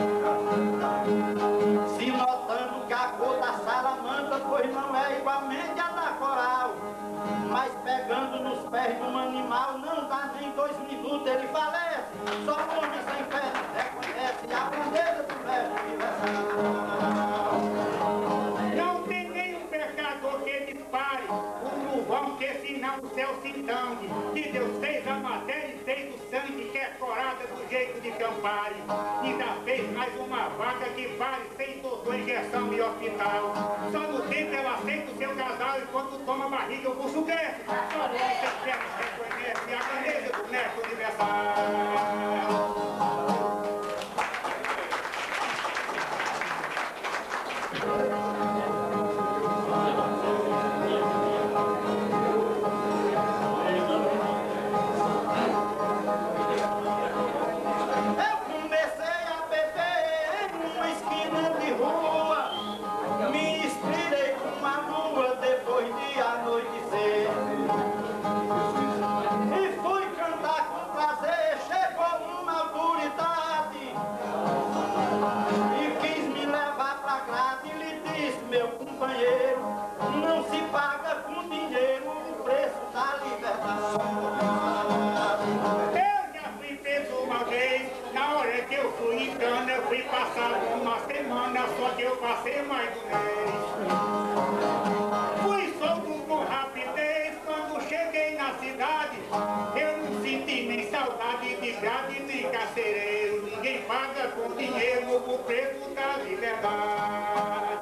Se notando que a cor da salamandra, pois não é igualmente a da coral, mas pegando nos pés de um animal não dá nem 2 minutos, ele falece. Só o homem sem fé não reconhece a grandeza do mestre universal. Não tem nenhum pecador que dispare um luvão que senão o céu se entangue. Que Deus fez a matéria e fez o sangue que é corada do jeito de Campari. Ainda fez mais uma vaca que pare sem doutor, injeção e hospital. Só no tempo ela aceita o seu casal e quando toma barriga o pulso cresce. Só o homem sem fé não reconhece a grandeza do mestre universal. Meu companheiro, não se paga com dinheiro o preço da liberdade. Eu já fui preso uma vez, na hora que eu fui em cana, eu fui passar uma semana, só que eu passei mais do mês. Fui solto com rapidez, quando cheguei na cidade, eu não senti nem saudade de grade nem carcereiro. Ninguém paga com dinheiro o preço da liberdade.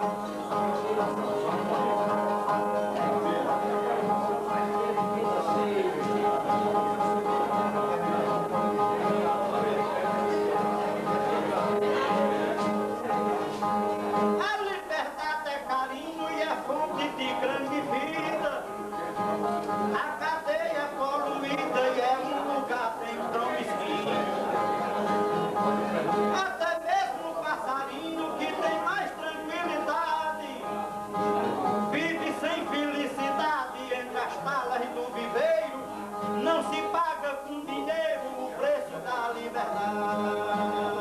A liberdade é carinho e é fonte de grande vida. A cadeia é poluída e é um lugar tão mesquinho. Até mesmo o passarinho que tem mais tranquilidade vive sem felicidade entre as talas do viveiro. Não se paga com dinheiro o preço da liberdade.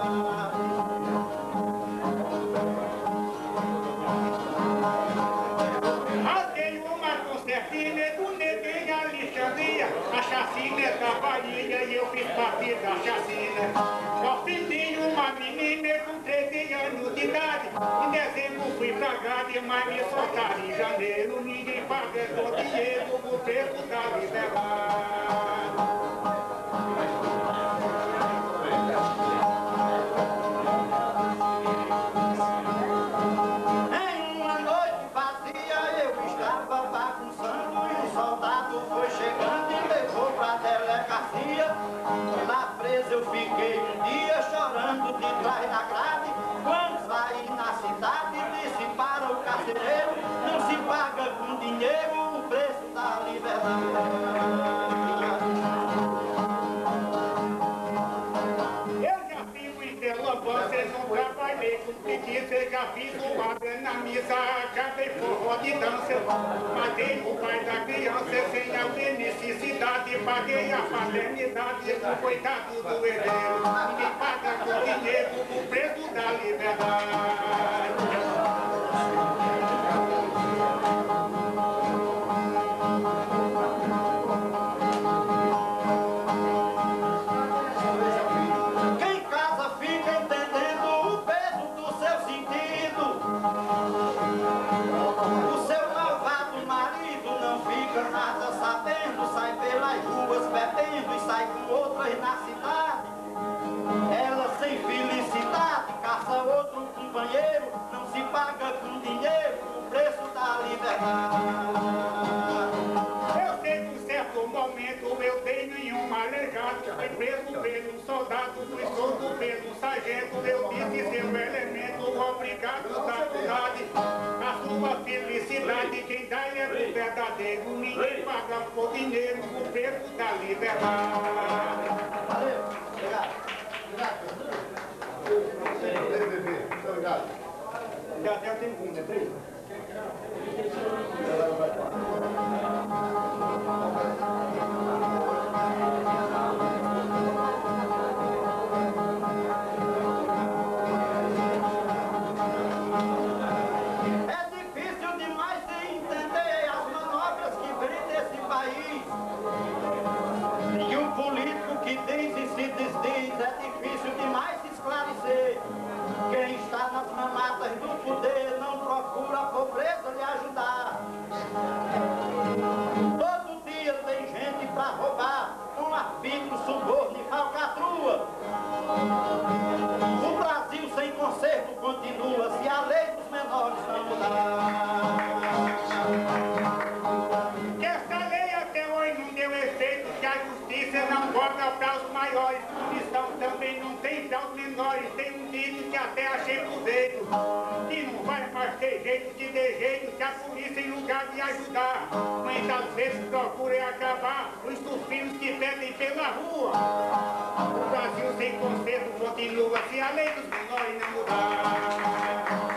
Tem uma concertina do Neguinho em Alexandria, a chacina da Bahia e eu fiz parte da chacina. Ofendi uma menina com 13 anos de idade, em dezembro fui pra Gade, mas me soltaram em janeiro. Ninguém paga com dinheiro o preço da liberdade. Foi chegando e levou pra delegacia. Lá preso vezes eu fiquei um dia chorando de trás da grade, quando saí na cidade disse para o carcereiro, não se paga com dinheiro o preço da liberdade. Vocês não trabalhei com preguiça, eu já fiz uma grana na missa, cantei forró de dança, matei o pai da criança sem haver necessidade, paguei a paternidade pro coitado do herdeiro, ninguém paga com dinheiro o preço da liberdade. O seu malvado marido não fica nada sabendo, sai pelas ruas bebendo e sai com outras na cidade. Ela sem felicidade caça outro companheiro, não se paga com dinheiro o preço da liberdade. Eu sei que em certo momento eu tenho nenhum aleijado, fui preso pelo soldado, fui solto pelo sargento, eu disse seu elemento, obrigado da cidade. A sua felicidade, quem dá é o verdadeiro, ninguém paga por dinheiro o preço da liberdade. Valeu, obrigado. Muito obrigado. Já até tem um, né? 3? É difícil demais de entender as manobras que vem desse país. E o político que diz e se desdiz, é difícil demais de esclarecer. Quem está nas mamatas do poder não procura a pobreza lhe ajudar. Todo dia tem gente pra roubar, com arbítrio, suborno e falcatrua. O Brasil sem conserto continua, se a lei dos menores não mudar. Que essa lei até hoje não deu efeito, que a justiça não cobra para os maiores, punição também não tem para os menores. Tem um dito que até achei por jeito, que não vai mais ter jeito que dê jeito, que a polícia em lugar de ajudar, muitas vezes procura acabar os filhos que pedem pela rua. O Brasil sem conserto continua, se a lei dos menores não mudar.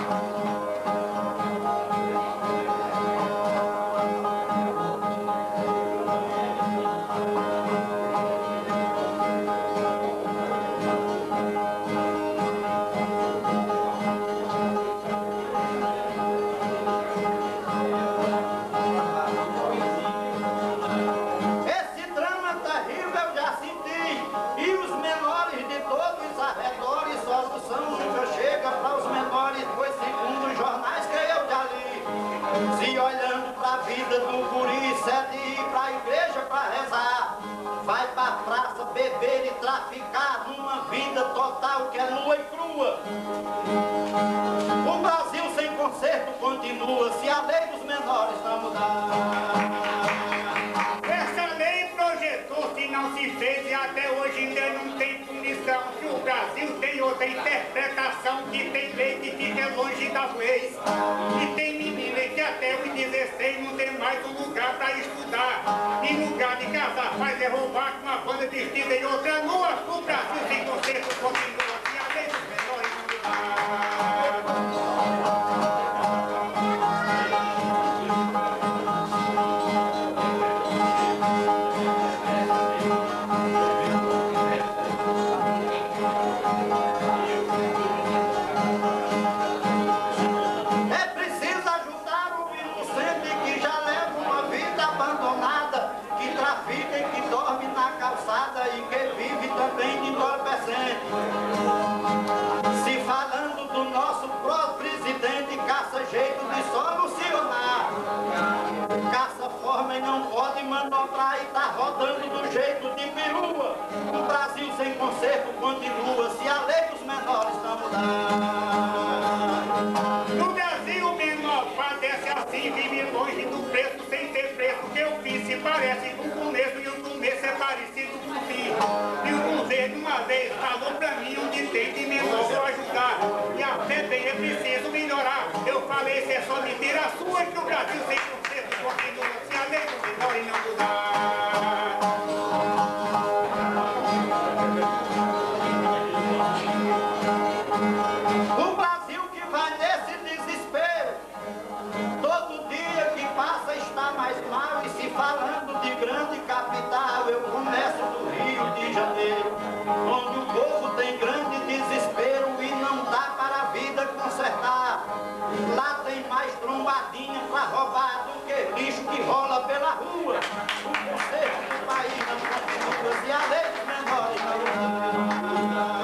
Esse drama terrível eu já senti, e os menores de todos os arredores, solução nunca chega para os menores, pois segundo os jornais que eu já li, se olhando para a vida do guri, cede ir para a igreja para rezar, vai para a praça beber e traficar numa vida total que é nua e crua. O Brasil sem conserto continua, se a lei dos menores não mudar. Essa lei projetou-se, não se fez e até hoje ainda não tem punição. Que o Brasil tem outra interpretação, que tem lei que fica longe das leis. E tem menina que até os 16 não tem mais um lugar para estudar. Em lugar de casar, faz é roubar com uma banda vestida e outra nua. O Brasil sem conserto continua, se a lei dos menores não mudar. É preciso ajudar o inocente que já leva uma vida abandonada, que trafica e que dorme na calçada e que vive também de entorpecente. Se falando do nosso próprio presidente, caça jeito de solucionar. Caça forma e não pode manobrar e tá rodando do jeito de perua. O Brasil sem conserto continua, se a lei dos menores não mudar. No Brasil, o menor padece assim, vive longe do preço, sem ter preço, que o fim se parece com o começo, e o começo é parecido com o fim. E o cruzeiro tem de menor, vou ajudar. E a fé bem é preciso melhorar. Eu falei, isso é só mentira sua, que o Brasil sem conceito continua se a lei do menor e não mudar. O Brasil que vai nesse desespero, todo dia que passa está mais mal. E se falando de grande capital, eu começo do Rio de Janeiro, onde o povo tem grande desespero e não dá para a vida consertar. Lá tem mais trombadinha pra roubar do que lixo que rola pela rua. O conserto do país não continua se a lei dos menores não.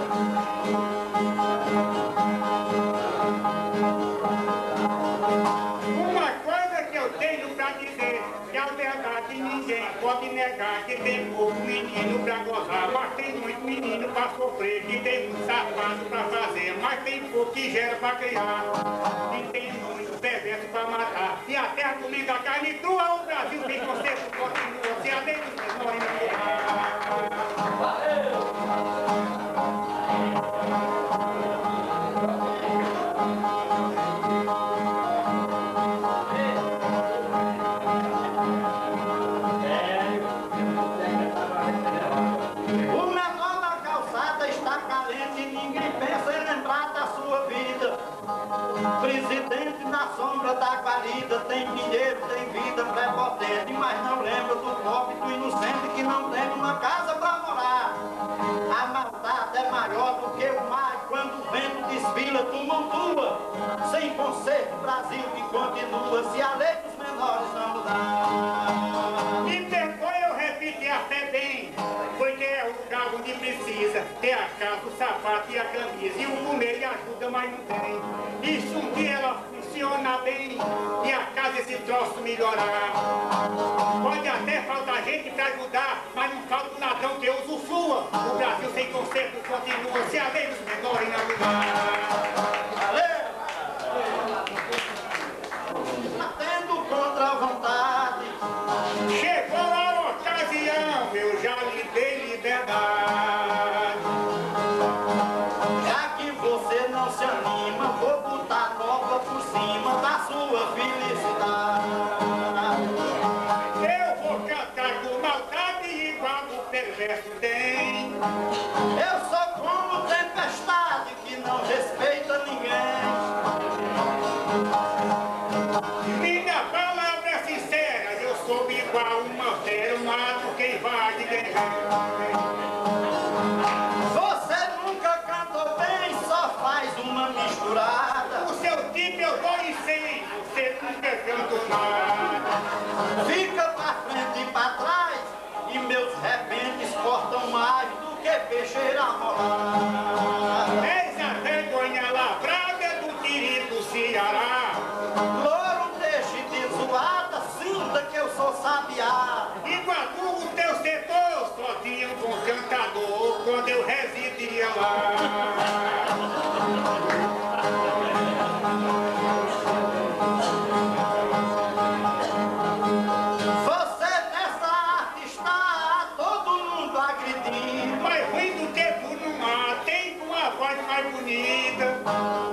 Uma coisa que eu tenho pra dizer, que a verdade ninguém pode negar, que tem pouco menino pra gozar, mas tem muito menino pra sofrer, que tem muito safado pra fazer, mas tem pouco que gera pra criar, e tem muito perverso pra matar, e a terra comendo a carne crua, o Brasil sem conceito continua, se a lei dos menores não mudar. O menor da calçada está carente e ninguém pensa em lembrar da sua vida. Presidente na sombra da guarida, tem dinheiro, tem vida prepotente, mas não lembra do pobre, do inocente que não tem uma casa para morar. A maldade é maior do que o mar, quando o vento desfila, tumultua. Sem conserto, Brasil que continua, se a lei dos menores não mudar. Me perdoe eu repetir até bem, porque é o lugar onde precisa ter a casa, o sapato e a camisa, e o comer ajuda, mas não tem. Isso um dia ela funciona bem, e a casa esse troço melhorar. Pode até faltar gente pra ajudar, mas não falta o ladrão que usufrua. O Brasil sem conserto continua, se a lei dos menores não mudar. Batendo contra a vontade. Chegou a ocasião, eu já lhe dei liberdade. Já que você não se anima, vou botar nova por cima da sua felicidade. Eu vou cantar com maldade igual o perverso tem. Eu sou como tempestade que não respeita ninguém. Minha palavra é sincera, eu sou igual uma fera, mato quem vai de quem vem. Você nunca cantou bem, só faz uma misturada. O seu tipo eu dou em 100, você nunca cantou nada. Fica pra frente e pra trás, e meus repentes cortam mais do que peixeira molada. Eis a vergonha lavrada do querido Ceará. Louro, deixe de zoada, sinta que eu sou sabiá. Iguatu, o teu setor, só tinha um bom cantador quando eu residia lá. Você nessa arte está, todo mundo acredita. Mais ruim do que tu no mar, tem uma voz mais bonita.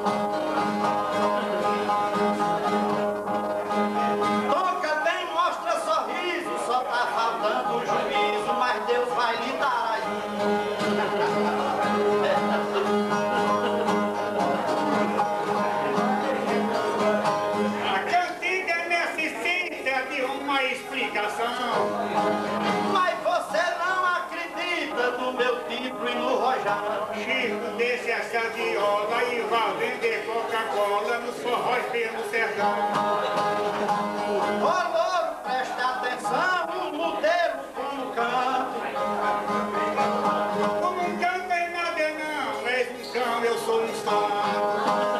Toca bem, mostra sorriso, só tá faltando o juízo, mas Deus vai lhe dar aí. A cantiga necessita de uma explicação. Mas você não acredita no meu tipo e no rojão. Chico deixa essa viola e vai vender Coca-Cola nos forróis pelo sertão. Ô louro, preste atenção, o mudeiro como canta. Tu não canta em nada não, és um cão, eu sou um santo.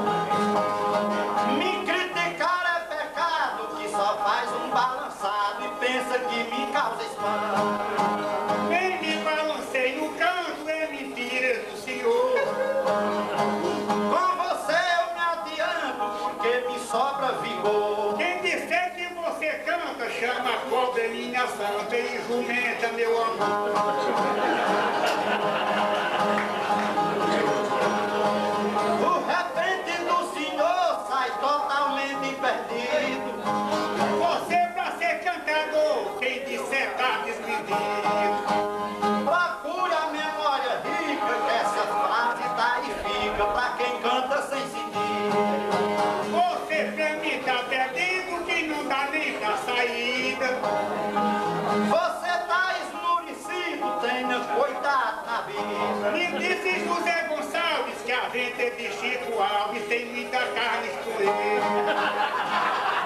Me criticar é pecado, que só faz um balançado e pensa que me causa espanto. Nem me balancei no canto, é mentira do senhor. Com você eu me adianto, porque me sobra vigor. Quem disser que você canta, chama a cobra minha santa e jumenta meu amor. dá nem pra saída. Você tá esmurecido, tenha cuidado na vida. Me disse José Gonçalves que a gente é de Chico Alves, tem muita carne escolhida.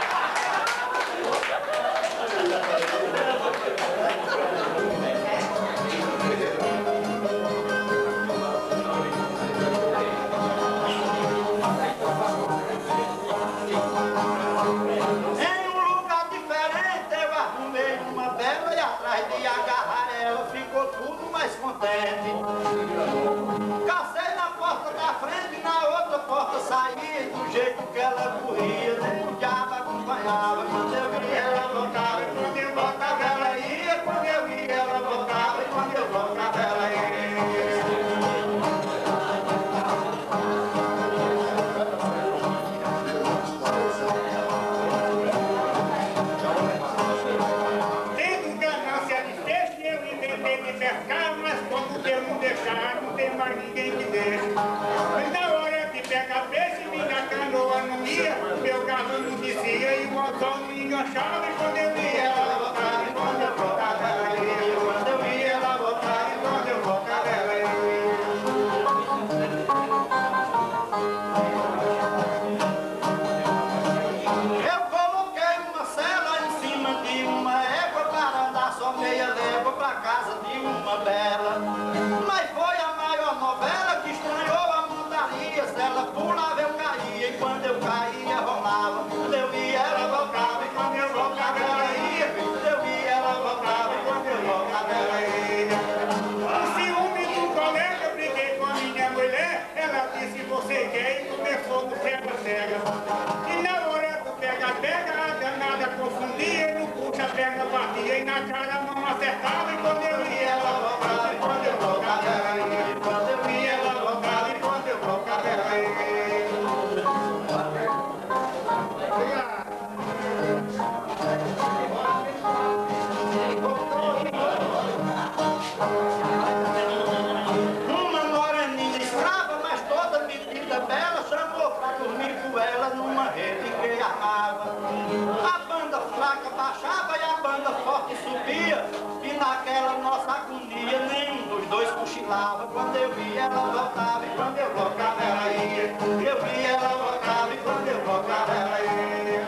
Em um lugar diferente eu arrumei uma bela e atrás de agarrar ela ficou tudo mais contente. Cacei na porta da frente e na outra porta saí do jeito que ela corria, nem o diabo acompanhava. Quando eu vi ela voltava, e quando eu voltava ela ia, quando eu vi ela voltava, e quando eu voltava ela ia. Tendo ganância de peixe, eu inventei de pescar, mas quando Deus não deixar, não tem mais ninguém que deixe. Mas na hora de pegar peixe, minha canoa não ia, meu galo não dizia e o anzol não enganchava. E quando eu vi ela voltar, e quando eu voltava ela ia, quando eu vi ela voltar, e quando eu voltava ela ia. Eu coloquei uma cela em cima de uma égua para andar só meia légua pra casa de uma bela. Mas foi a maior novela que estranhou a montaria. Se ela pulava eu caía e quando eu caía rolava. Quando eu vi ela voltava e quando eu voltava ela ia. Quando eu vi ela voltava e quando eu voltava ela ia. O ciúme do colega, eu briguei com a minha mulher. Ela disse, você quer? E começou do pega-pega. E na hora do pega-pega, a danada confundia. E no puxo a perna batia. E na cara a mão acertava. E quando eu vi ela voltava, e quando eu voltava ela ia. E quando eu vi ela voltava, e quando eu voltava ela ia. Uma moreninha escrava, mas toda metida bela, chamou pra dormir com ela numa rede que armava. A banda fraca baixava e a banda forte subia, e naquela nossa agonia nenhum dos dois cochilava. Quando eu vi ela voltava e quando eu voltava ela ia. Eu vi ela voltava e quando eu voltava ela ia.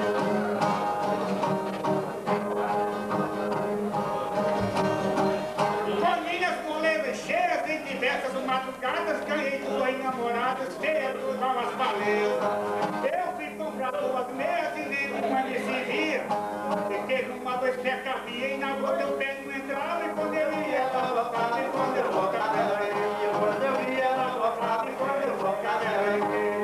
Com minhas moledas cheias em diversas madrugadas, ganhei duas namoradas, feias igual as baleias. Eu fui comprar duas meias e nenhuma me servia. Fiquei numa, dois pés cabia e na outra o pé não entrava. E quando eu ia ela voltava e quando eu voltava ela ia. Quando eu vi ela voltava e quando eu voltava ela ia.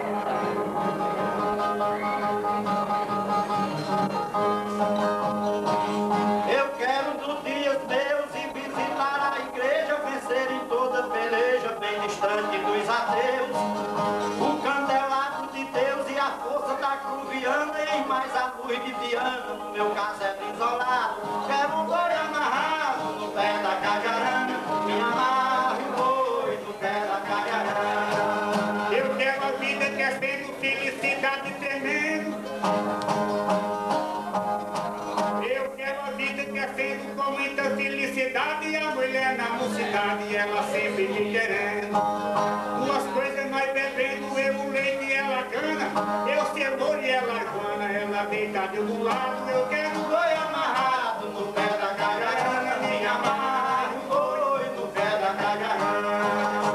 Eu quero dos dias meus e visitar a igreja, vencer em toda peleja, bem distante dos ateus. O candelabro de Deus e a força da cruviana, e mais a luz de Diana, no meu casebre isolado. Quero um boi amarrado no pé da cajarana, me amarre o boi no pé da cajarana. Eu quero a vida crescendo, felicidade tremendo. Eu quero a vida crescendo com muita felicidade. E a mulher na mocidade, ela sempre me querendo. Duas coisas nós bebendo, eu o leite e ela a cana. Eu cenoura e ela iguana, ela deitada do lado. Eu quero um boi amarrado no pé da cajarana. Me amarre o boi no pé da cajarana.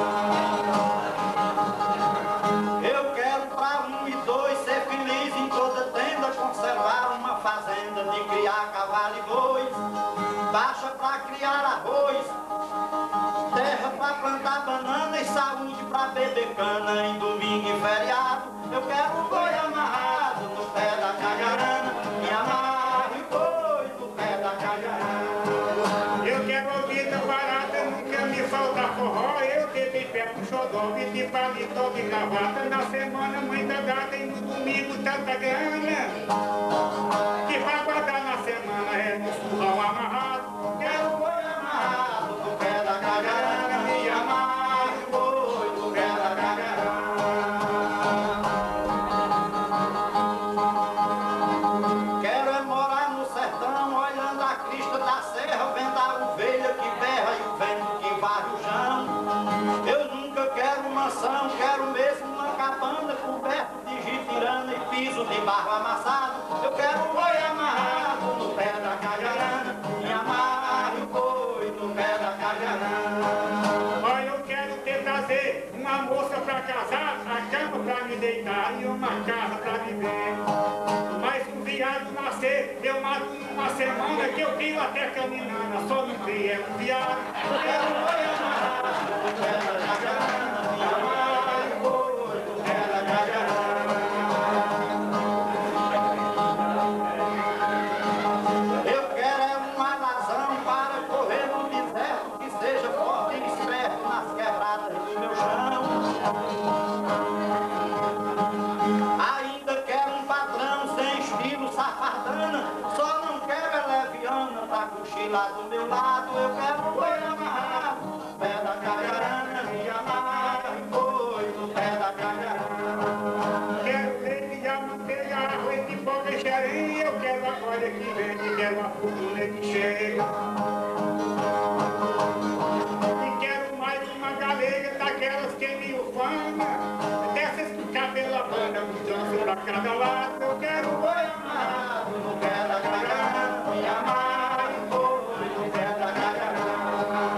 Eu quero pra 1 e 2 ser feliz em toda tenda, conservar uma fazenda de criar cavalo e bois, baixa pra criar arroz, terra pra plantar banana e saúde pra beber cana em domingo e feriado. Eu quero um boi amarrado no pé da cajarana, me amarre o boi no pé da cajarana. Eu quero a vida barata, nunca me falta forró. Eu bebi pé pro xodó, de paletó de gravata. Na semana muita gata e no domingo tanta grana. Que pra guardar na semana é no surrão amarrado. Quero um boi amarrado no pé da cajarana. Me amarre o boi no pé da cajarana. barro amassado, eu quero um boi amarrado no pé da cajarana, me amarre o boi no pé da cajarana. Olha, eu quero trazer uma moça pra casar, a cama pra me deitar e uma casa pra viver. Mas se o viado nascer, eu mato numa semana que eu crio até caminhando, só não crio, é um viado. Eu quero um boi amarrado no pé da cajarana, me amarre o boi no pé da cajarana. Eu quero é um alazão para correr no deserto, que seja forte e esperto nas quebradas do meu chão. Ainda quero um patrão sem estilo safardana, só não quero é leviana pra cochilar do meu lado. Eu quero um boi amarrado no pé da cajarana, me amarre boi no pé da cajarana. Quero leite de manteiga, arroz, pipoca e xerém. Eu quero a colha que vende, quero a fortuna que chega. E quero mais uma galega daquelas que me ufana, dessas com cabelo a banda, mudança pra cada lado. Eu quero um boi amarrado No pé da cajarana, me amarre boi no pé da cajarana.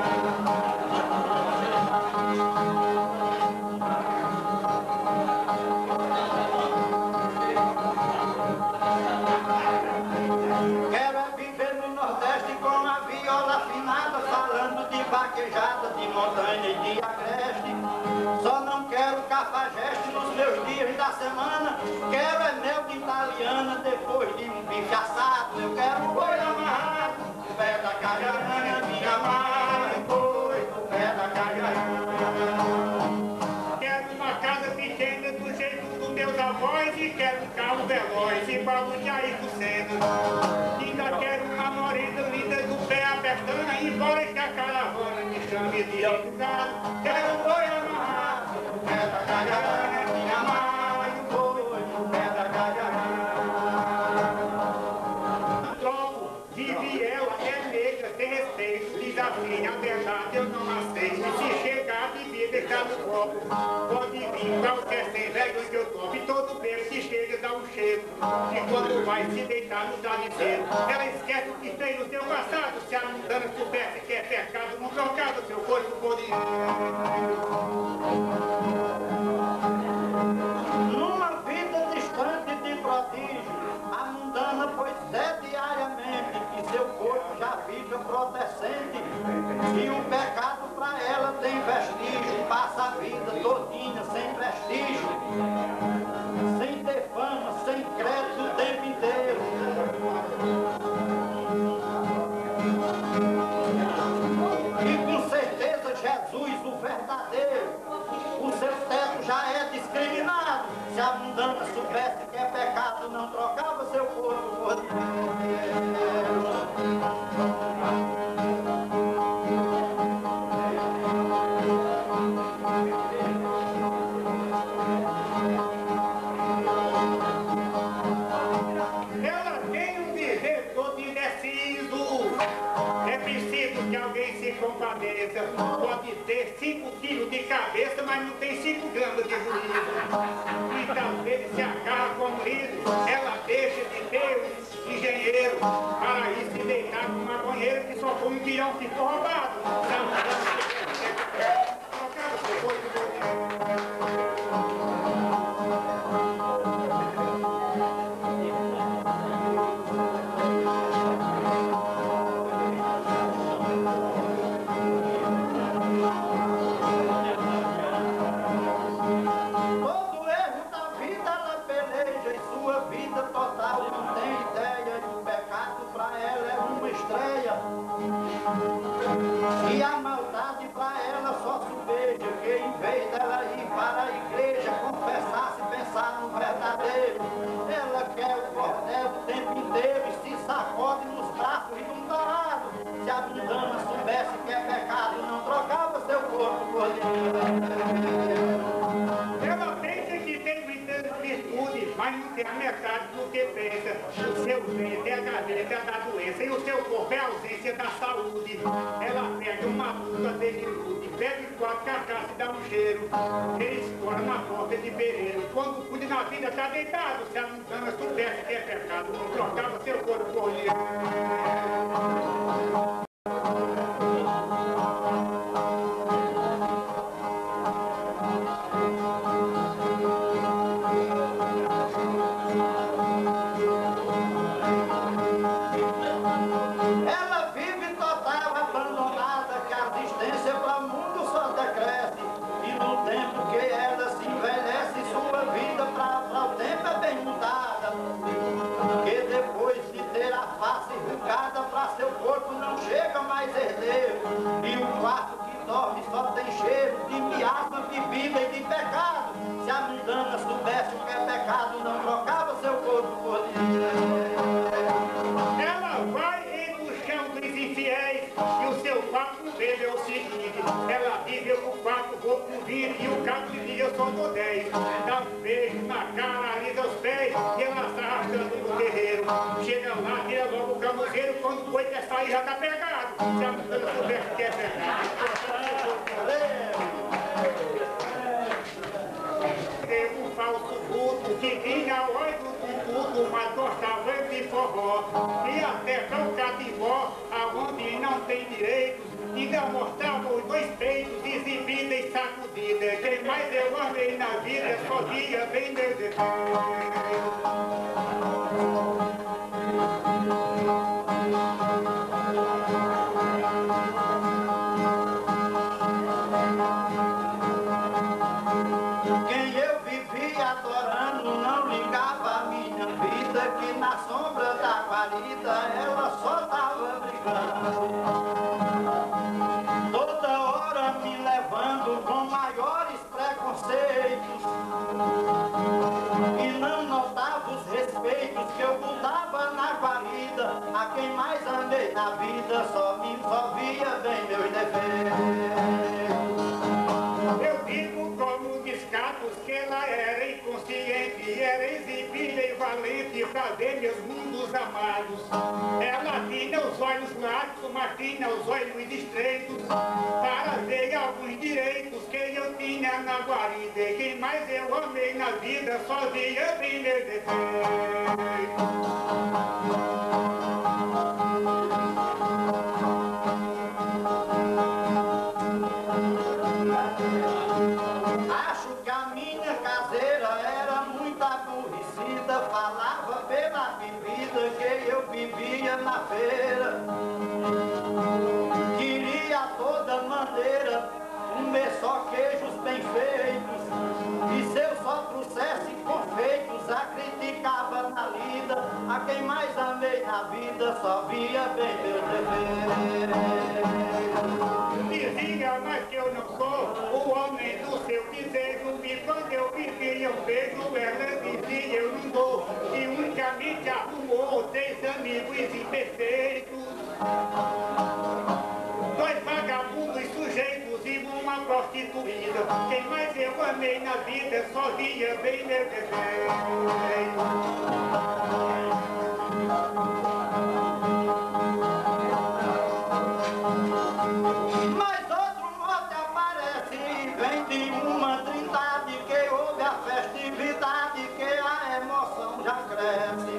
Quero é viver no Nordeste com a viola afinada, falando de vaquejada, de montanha e de agreste. Só não quero cafajeste nos meus dias da semana, quero é mel de italiana depois de um bife assado. Eu quero um boi amarrado no pé da cajarana, me amarre boi no pé da cajarana. Quero uma casa pequena do jeito dos meus avós e quero um carro veloz igual o de Ayrton Senna. Ainda quero uma morena linda do pé a pestana, embora que a caravana me chame de alugado. Quero um boi amarrado No pé da cajarana, me amarre boi no pé da cajarana. logo, vive ela, é negra, tem respeito, desafio, a verdade eu não aceito. Se chegar, bebida, deixar no copo, pode vir, qualquer sem velho que eu tomo. E todo beijo que chega dá um cheiro, e quando vai se deitar no travesseiro, ela esquece o que fez no seu passado. Se a mundana soubesse que é pecado, não trocava seu corpo por dinheiro. Numa vida distante de prodígio, a mundana pois é diariamente que seu corpo já fica protescente, e o pecado pra ela tem vestígio, passa a vida todinha sem prestígio, sem ter fama, sem crédito o tempo inteiro. E com certeza Jesus, o verdadeiro, o seu teto já é discriminado. Se a mundana soubesse que é pecado, não trocava seu corpo por dinheiro. Ela tem um dizer todo indeciso. É preciso que alguém se compadeça. Pode ter 5 quilos de cabeça, mas não tem 5 gramas de juízo. Muitas vezes se agarra com o riso. Ela deixa de ter um engenheiro para ir se deitar com uma banheira que só foi um peão que ficou roubado. Todo erro da vida ela peleja, e sua vida total não tem ideia. E o pecado pra ela é uma estreia, e a maldade pra ela só subeja. Que em vez dela ir para a igreja, confessar, se pensar no verdadeiro, ela quer o cordel o tempo inteiro e se sacode nos braços inundados. Se a mundana soubesse que é pecado, não trocava seu corpo por dinheiro. Ela pensa que tem muita virtude, mas não tem a metade do que pensa. O seu ventre é a gaveta da doença e o seu corpo é a ausência da saúde. Ela pega uma puta de virtude, pega 4 carcaças e dá um cheiro. Ele escora na porta de fereiro. Quando cuida na vida, tá deitado. Se a Rosana soubesse que é pecado, não trocava seu corpo por livro. Ela vive total abandonada, que a existência para o mundo só decresce. E no tempo que ela se envelhece, sua vida para o tempo é bem mudada. Que depois de ter a face enrugada, para seu corpo não chega mais herdeiro. E o quarto que dorme só tem cheiro de miasma, bebida e de pecado. Se a mundana soubesse o que é pecado, não trocava seu corpo por dinheiro. Ela vai entre o chão dos infiéis e o seu papo dele é o seguinte: ela diz eu com 4 vou com 20 e o cabo diz eu só dou 10. Dá um beijo na cara, alisa os pés e ela está arrastando no terreiro. Chega lá, tira logo o camuseiro, quando foi que sair já tá pegado. Se a mulher soubesse que é pegado. Tem um falso vulto que vinha ao olho do culto, mas gostava de forró. E até trocar de vó, aonde não tem direitos, ainda mostrava os 2 peitos, exibida e sacudida. Quem mais eu amei na vida, só via bem meu defeito. Quem eu vivia adorando não ligava a minha vida, que na sombra da guarida ela só tava brigando. Toda hora me levando com maiores preconceitos e não notava os respeitos que eu mudava na guarida. A quem mais amei na vida só via bem meus defeitos. Eu digo como descatos que ela era inconsciente, era exibida e valente pra ver meus mundos amados. Ela tinha os olhos largos, mas tinha os olhos estreitos para ver alguns direitos que eu tinha na guarida. E quem mais eu amei na vida só via bem meus defeitos. Acho que a minha caseira era muito aborrecida, falava pela bebida que eu bebia na feira. Queria a toda maneira comer só queijos bem feitos, e se eu só trouxesse confeitos, a criticava na lida. A quem mais amei na vida só via bem meu dever. Dizia, mas que eu não sou o homem do seu desejo. E quando eu vivia um beijo, ela dizia eu não dou. E unicamente arrumou 3 amigos imperfeitos, 2 vagabundos sujeitos e uma prostituída. Quem mais eu amei na vida só via bem meu defeito. Mas outro mote aparece, vem de uma trindade que houve a festividade, que a emoção já cresce.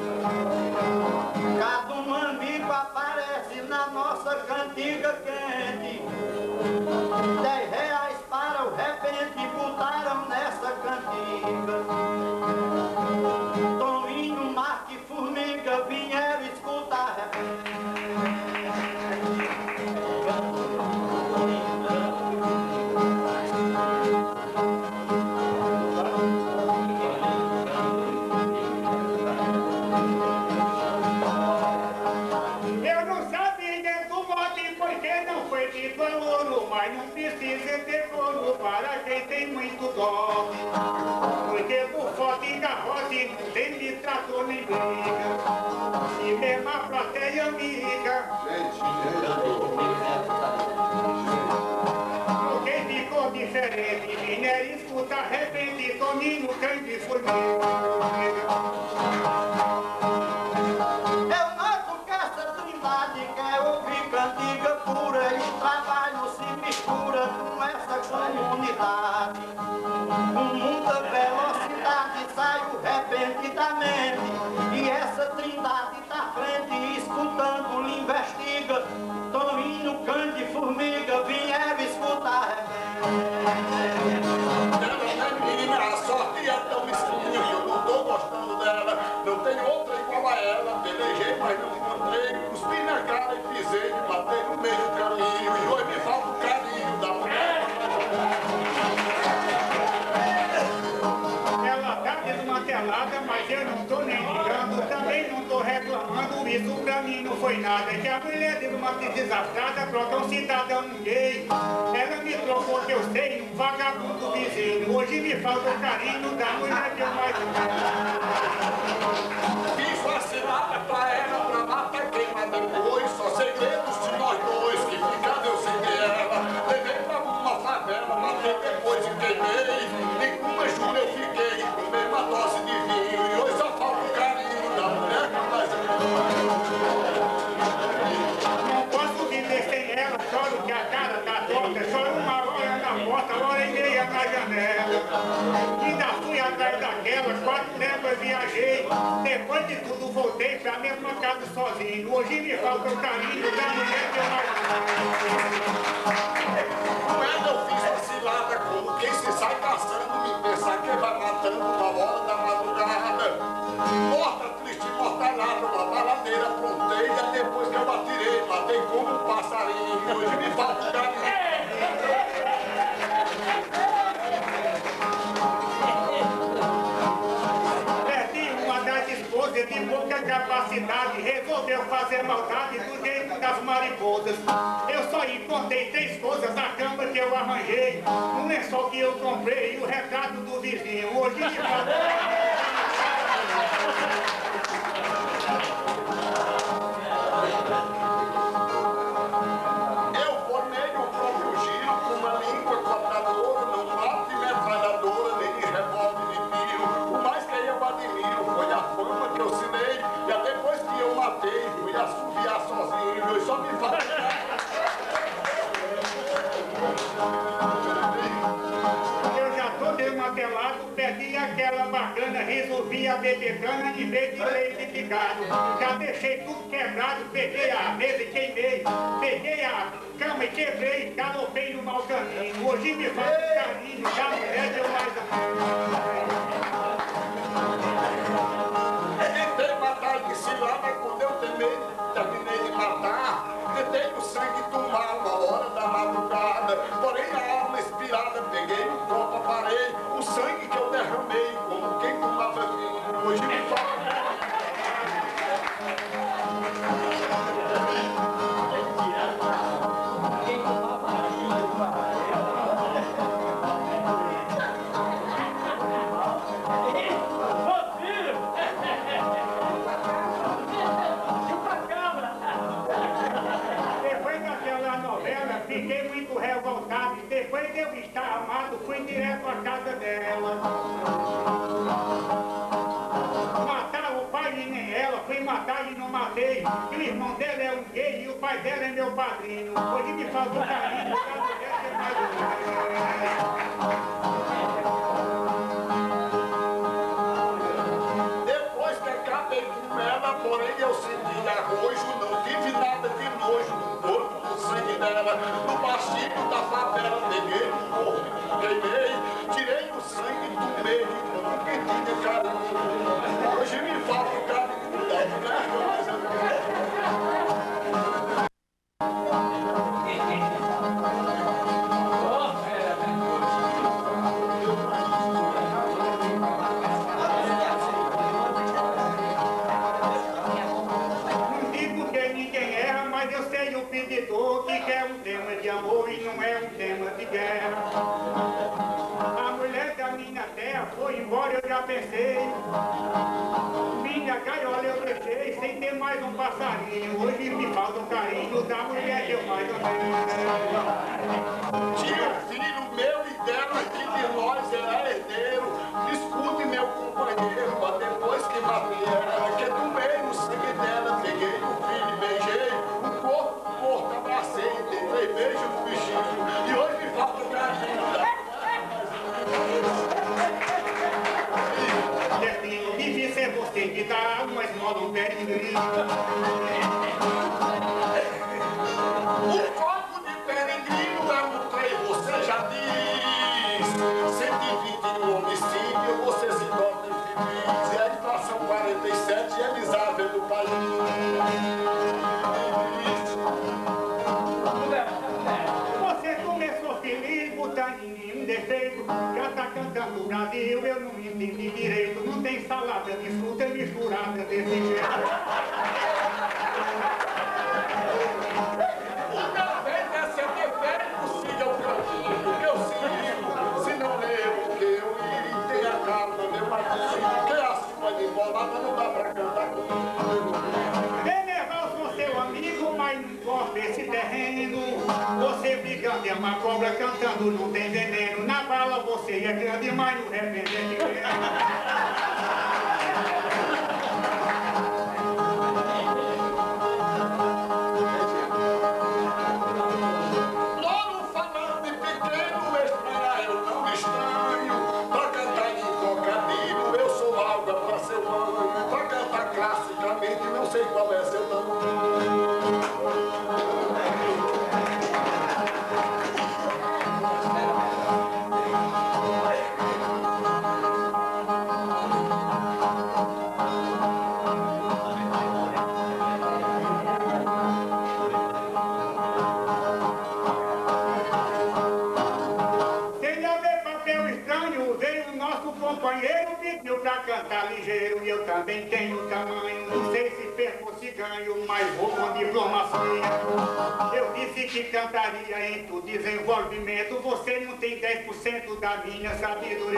Cada um amigo aparece na nossa cantiga quente. 10 reais para o repente botaram nessa cantiga. Toninho, Marque, Formiga vieram escutar repente. Eu não sabia do mote porque não foi de valor, mas não precisa ter valor para quem tem muito dó. Porque por foto e garrote não tem de trator nem briga, e mesmo a plateia amiga. Quem ficou diferente, Minério escuta, arrepende, Toninho, Cande, Formiga. Eu noto que essa trindade quer ouvir cantiga pura, e o trabalho se mistura com essa comunidade. Com muita velocidade sai o repentinamente. isso pra mim não foi nada. Que a mulher deu uma desastrada, troca um cidadão gay. Ela me trocou que eu sei, um vagabundo vizinho. Hoje me falta o carinho da mulher que eu mais amo. Fiz vacilada pra ela, pra matar queima depois. Só segredos de nós dois, que ficava eu sem ela. Levei pra uma favela, matei depois e queimei. E com uma jura eu fiquei, com mesma dose de vinho. E hoje só falta o carinho da mulher que eu mais amo. Não posso viver sem ela, choro que a cara tá torta. Choro uma hora na porta, hora e meia na janela. Ainda fui atrás daquela, 4 léguas viajei. Depois de tudo voltei pra mesma casa sozinho. Hoje me falta o carinho da mulher que eu mais amo. Com ela eu fiz vacilada, como quem se sai caçando, me pensar que vai matando uma hora da madrugada. Morta, triste, mortalhada, uma baladeira fronteira. Depois que eu atirei, matei como um passarinho. Hoje me falta o carinho. De pouca capacidade, resolveu fazer maldade do jeito das mariposas. Eu só encontrei 3 coisas na cama que eu arranjei, um lençol que eu comprei e o retrato do vizinho. Hoje me falta. Eu formei o próprio giro com uma língua cortadora, não mato de metralhadora, nem revólver de tiro. O mais que eu admiro foi a fama que eu sinei, e até depois que eu matei, fui assoviar sozinho, e só me falta. Eu já tô desmantelado, perdi aquela bacana, resolvi a bebecana em vez de leite picado. Já deixei tudo quebrado, peguei a mesa e queimei, peguei a cama e quebrei, galopei no mau caminho. Hoje me falta o carinho da mulher que eu mais amo. Tentei matar de cilada, quando eu terminei de matar, tentei o sangue tomar uma hora da madrugada, porém a alma expirada, peguei no copo, parei, o sangue que eu derramei, como quem tomava vinho, hoje me falta. Fiquei muito revoltado, depois de eu estar amado, fui direto à casa dela. Matar o pai e nem ela, fui matar e não matei. E o irmão dela é um gay e o pai dela é meu padrinho. Hoje me falta o carinho da mulher que é mais Depois que acabei com ela, porém eu senti arrojo, não tive nada de nojo no corpo, no sangue dela, no baixinho da favela, peguei no corpo, queimei, tirei o sangue do meio, como quem tinha carinho. Hoje me falta o carinho da mulher que eu mais amo. que quer um tema de amor e não é um tema de guerra. A mulher da minha terra foi embora, eu já pensei. Minha gaiola eu deixei sem ter mais um passarinho. Hoje me falta o carinho da mulher que eu mais amei. Tinha um filho meu e dela, que de nós era herdeiro. Escute meu companheiro, mas depois que matei ela, que tomei o sangue dela, peguei o filho e beijei. O corpo morto, abracei, dei 3 beijos no bichinho. E hoje me falta o carinho da Destino difícil é você que dá uma esmola, um pé de grilo. O copo de peregrino é um trem, você já diz. 121 homicídio, você se torna infeliz. E a inflação 47 é misável no país. Você começou feliz, botando em mim um defeito. Já tá cantando o Brasil, eu não entendi direito. Não tem salada de fruta misturada desse jeito. grande é uma cobra cantando, não tem veneno. Na bala você é grande, mas no repente é pequeno. Não sei qual é seu nome. Sem haver papel estranho, veio o nosso companheiro, pediu pra cantar ligeiro. E eu também tenho tamanho, não sei se perco ou se ganho, mas vou com diplomacia. Eu disse que cantaria em tu desenvolvimento, você não tem 10% da minha sabedoria.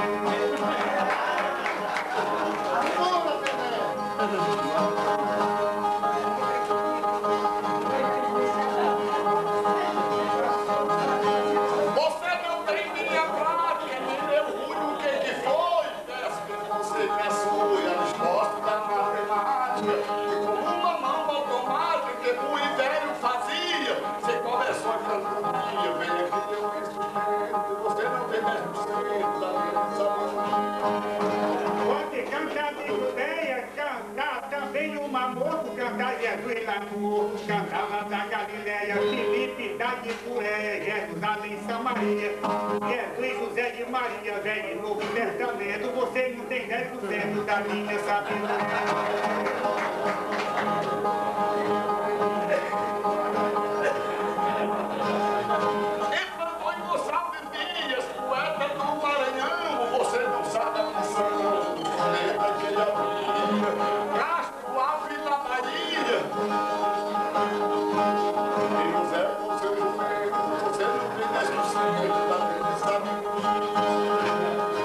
Você não tem minha prática, nem meu ruim, o que foi? Peço que você caçou a resposta da matemática. E com uma mão automática que o velho fazia, você começou a cantoria, vem aqui eu instrumento, você não tem 10% da minha sabedoria. Pode cantar de Judeia, cantar também o Mamoto, cantar Jesus lá no morro, cantar lá da Galileia, Filipe da Guipuréia, Jerusalém, Samaria, Jesus, José de Maria, velho e novo testamento, você não tem 10% da minha sabedoria. Castro, Ave da Maria. E José, com seu jumento, você não tem 10% da minha sabedoria.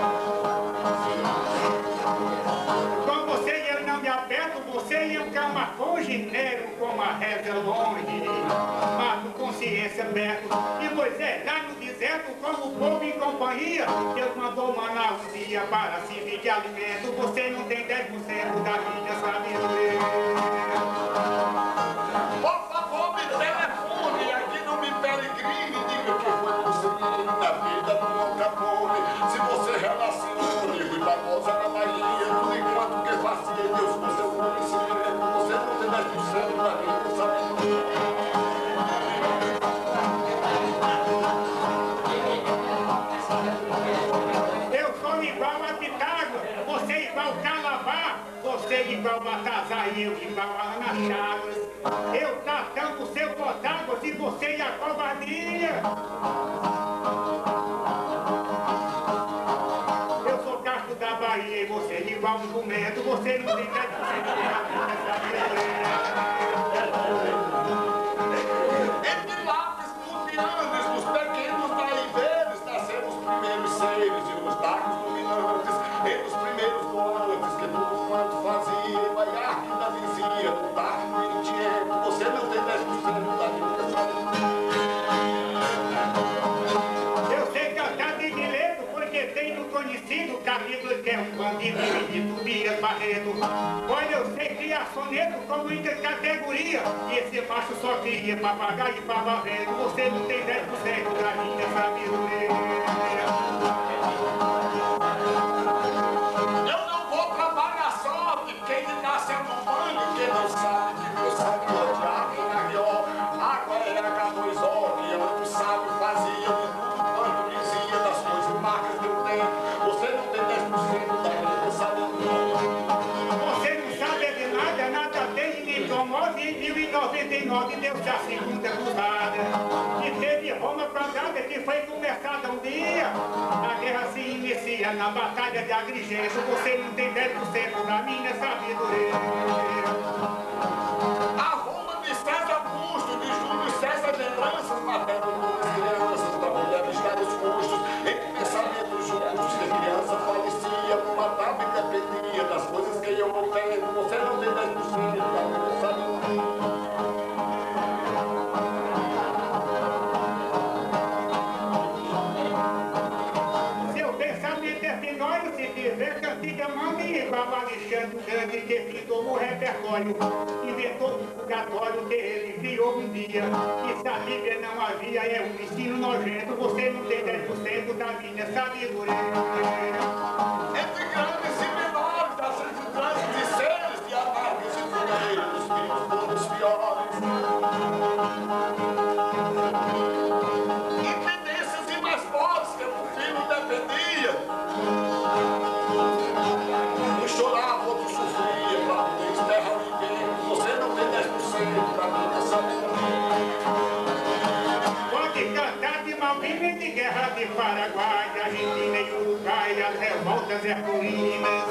Com você eu não me aperto, você é um camaconge negro como a reza longe, mato consciência perto. E Moisés lá no deserto, como o povo em companhia, Deus mandou maná um dia para servir de alimento. Você não tem 10% da minha sabedoria. Por favor, me telefone, aqui no Me Peregrine, diga que foi você na vida do Al Capone. Se você relaciona Rui Barbosa na Bahia, por enquanto que fazia Deus com seu conhecimento, você não tem 10% da minha sabedoria. Eu sou igual a Pitágoras, você igual Calabar, você igual Baltazar e eu igual a Ana Chagas. Eu tratando o seu Protágoras e você e a covardia. Eu sou Castro da Bahia e você igual um jumento, você não tem 10% da minha sabedoria. Entre lápis lumiantes, nos pequenos naiveiros, nasceram os primeiros seres e os dardos dominantes. Entre os primeiros voantes que tudo quanto fazia, vai arte da vizinha, do dardo indiano, você não tem 10% da minha sabedoria. Eu sei cantar de direito porque tenho conhecido Camilo, que é um bandido de Tobias Barreto. Olha, eu sei criar soneto como intercategoria, e esse macho só cria papagaio e pavavento. Você não tem 10% da minha sabedoria. Eu não vou trabalhar só, quem nasce é um banho, quem não sabe que meu sangue é de água na guió. Água era H2O, que eu sabe fazia de tudo quanto dizia das coisas marcas do tempo. Você não tem 10% da minha sabedoria. Você não sabe de nada, nada tem e nem promove. Em 1099 deu-se a segunda cruzada. E teve Roma quadrada que foi começada um dia. A guerra se inicia na batalha de Agrigento. Você não tem 10% da minha sabedoria. A Roma de César Augusto, de Júlio César de Lanças, matando duas crianças para mulher buscar os custos. Em pensamentos justos, que criança falecia por matar e dependia das coisas que eu obtenho. Você não tem 10% da minha. tomou o repertório, inventou o purgatório que ele criou um dia. E se a Bíblia não havia, é um ensino nojento, você não tem 10% da minha sabedoria. Entre grandes e menores, das grandes e seres de amargos e fuleiros, vivos todos piores. Independências e mais pobres que o filho dependia. Um chorava, outro sofria, pra poder enterrar ninguém. Você não tem 10% da minha sabedoria. Pode cantar de Malvinas, de guerra de Paraguai, de Argentina e Uruguai, as revoltas herculinas.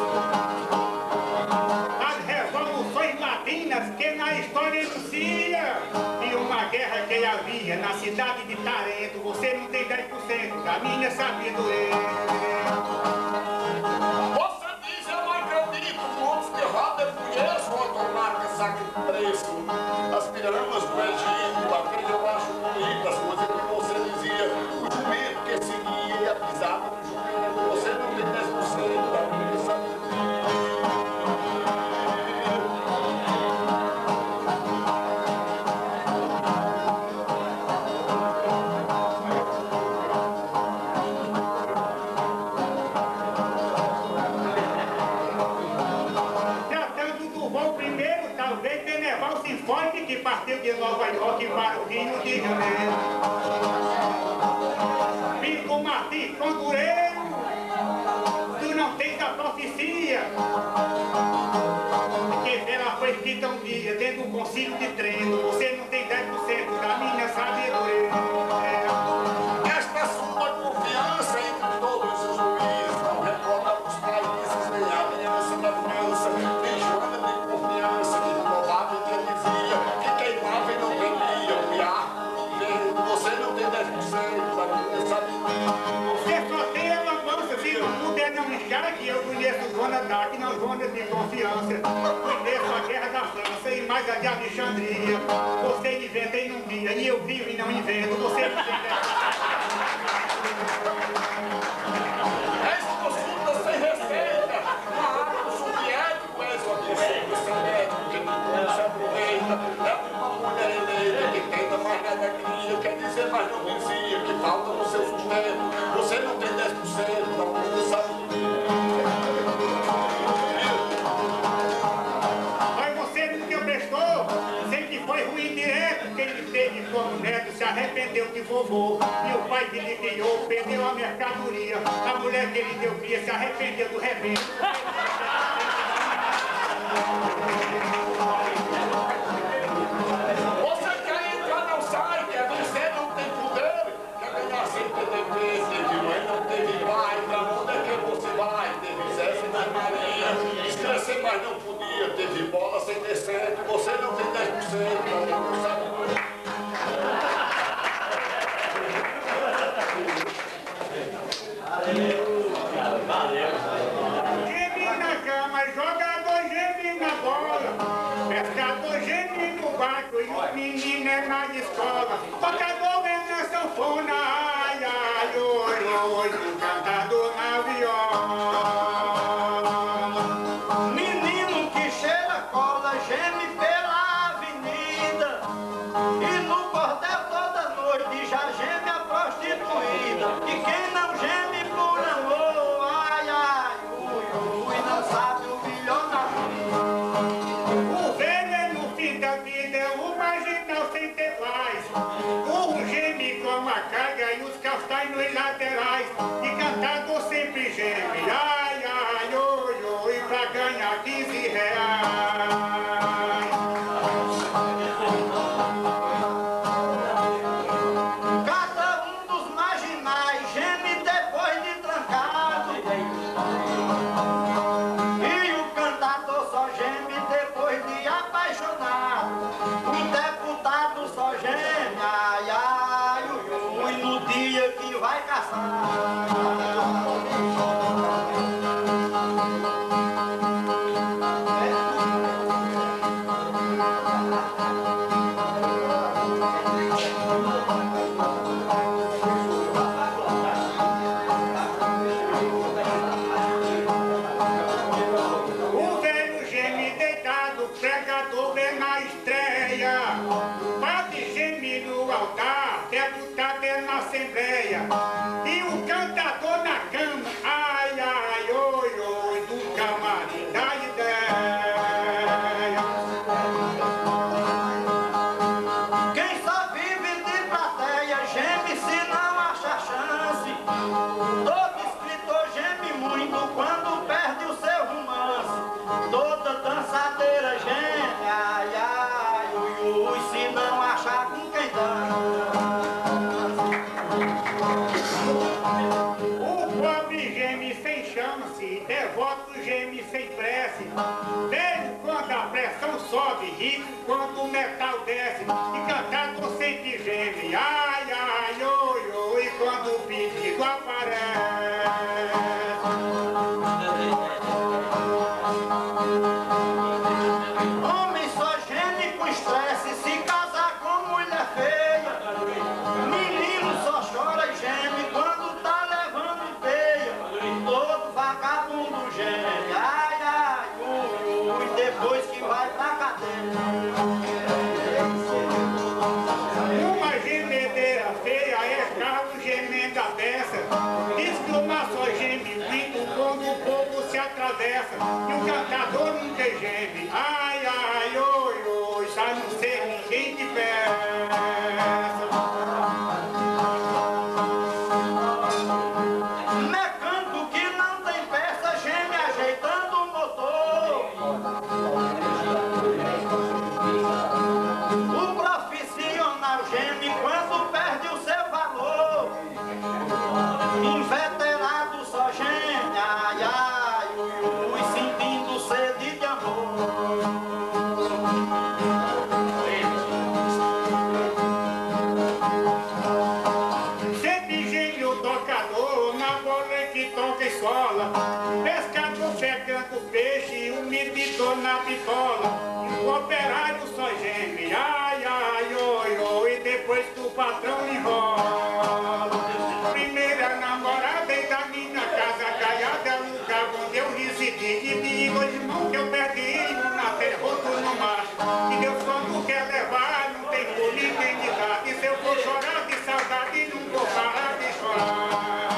As revoluções latinas que na história enuncia. E uma guerra que havia na cidade de Tarento, você não tem 10% da minha sabedoria. Você diz, eu não acredito, contos de roda eu conheço, automarca, saque de preço. As pirâmides do Egito, aquele eu acho bonito, as coisas que você dizia. O jumento que seguia e a pisada do jumento, você não tem 10% da minha sabedoria. Sinfônico que partiu de Nova York para o Rio de Janeiro. Pico Martins Condureiro, tu não tens a profecia, que ela foi escrita um dia dentro do concílio de Trento. Você não tem 10% da minha sabedoria. Esta sua confiança entre todos os juízes não recorda os países nem a aliança da França, nem Joana de confiança que roubava e que dizia que queimava e não temia o piar. Você não tem 10% da minha sabedoria. Você só tem a lambança, se não puder não inchar, que eu conheço Joana d'Arc, não Joana de confiança. Conheço a guerra da França e mais a de Alexandria. Você inventa e não cria, e eu crio e não invento. Você não tem 10%. És consulta sem receita, uma arma soviético, és uma consulta sem médico, que não se aproveita. É uma mulher eleita que tenta mais nada cria, quer dizer, mas não dizia, que falta no seu sustento. Você não tem 10% da minha sabedoria. Mas você nunca prestou, sempre foi ruim direto. Quem lhe teve como neto se arrependeu de vovô. E o pai que lhe criou perdeu a mercadoria. A mulher que lhe deu cria se arrependeu do rebento. Você quer entrar, não sai, quer vencer, não tem poder. Quer ganhar sem ter dever, teve mãe, não teve pai. Pra onde é que você vai? Teve Zé sem ter Maria. Quis crescer, mas não podia. Teve bola sem ter centro. Você não tem 10%, não sabe. Geme na cama, jogador geme na bola. Pescador geme no barco e o menino é na escola. Tocador é na sanfona, ai, ai, oi, oi, o cantador na viola. Menino que cheira cola, geme pela avenida. E no cordel toda noite já geme a prostituída. E quem não geme por amor, ai, ai, ui, ui, não sabe o milhão na vida. O velho é no fim da vida, é o marginal sem ter paz. O deitado, pregador é na estreia. Padre geme no altar, deputado é na assembleia. E o cantador na cama, ai, ai, oi, oi, do camarim da ideia. Quem só vive de plateia geme se não acha chance. Todo escritor geme muito quando perde o seu romance. Toda dançadeira geme, ai, ai, ui, ui, se não achar com quem dança. O pobre geme sem chance, devoto geme sem prece. Velho quando a pressão sobe, rico quando o metal desce. E cantador sempre geme, ai, ai, oi, oi, quando o pedido aparece. Homem só geme com estresse se casar com mulher feia. Menino só chora e geme quando tá levando peia. Todo vagabundo geme, ai, ai, ui, ui, depois que vai pra cadeia. Uma gemedeira feia é carro gemendo a peça. Diz que uma só geme muito quando o povo se atravessa. E o cantador nunca geme, ai, ai, oi, oi, já não sei ninguém de peça. Mecânico que não tem peça geme ajeitando o motor. O profissional geme quando perde o seu valor. Inveterado só geme, ai, ai, ui, ui, sentindo sede de amor. Sempre geme o tocador na bola que toca e sola. Pescador pegando peixe, o medidor na bitola. E o operário só geme, ai, ai, oi, oi, e depois que o patrão enrola. Primeira namorada e da minha casa caiada, lugar onde eu residi. E de dois irmãos que eu perdi, um na terra, outro no mar. E Deus quando quer levar, não tem por ninguém me dar. E se eu for chorar de saudade, não vou parar de chorar.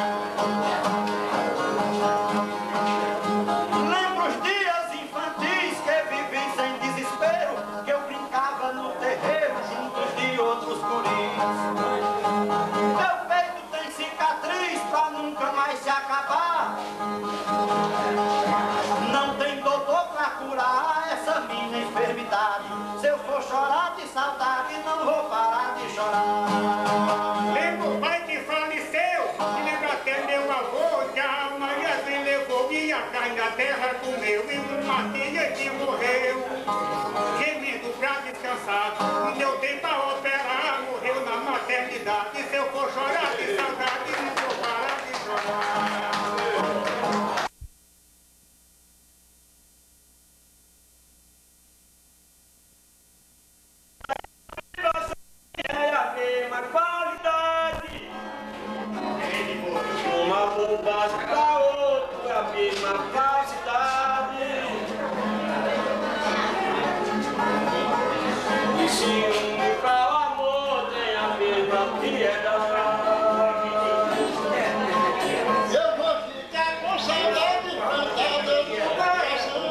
Lembro os dias infantis que vivi sem desespero, que eu brincava no terreiro juntos de outros guris. Meu peito tem cicatriz pra nunca mais se acabar. Não tem doutor pra curar essa minha enfermidade. Se eu for chorar de saudade, não vou parar de chorar. Lembro o pai que faleceu, e lembro até meu avô, que a alma Jesus levou e a carne da terra comeu. E uma filha que morreu, gemendo pra descansar. Não deu tempo a operar, morreu na maternidade. E se eu for chorar de saudade, não vou parar de chorar. É a mesma qualidade. Uma bobagem pra outra, a mesma falsidade. E ciúme pra o amor tem a mesma piedade. Eu vou ficar com saudade plantada no coração.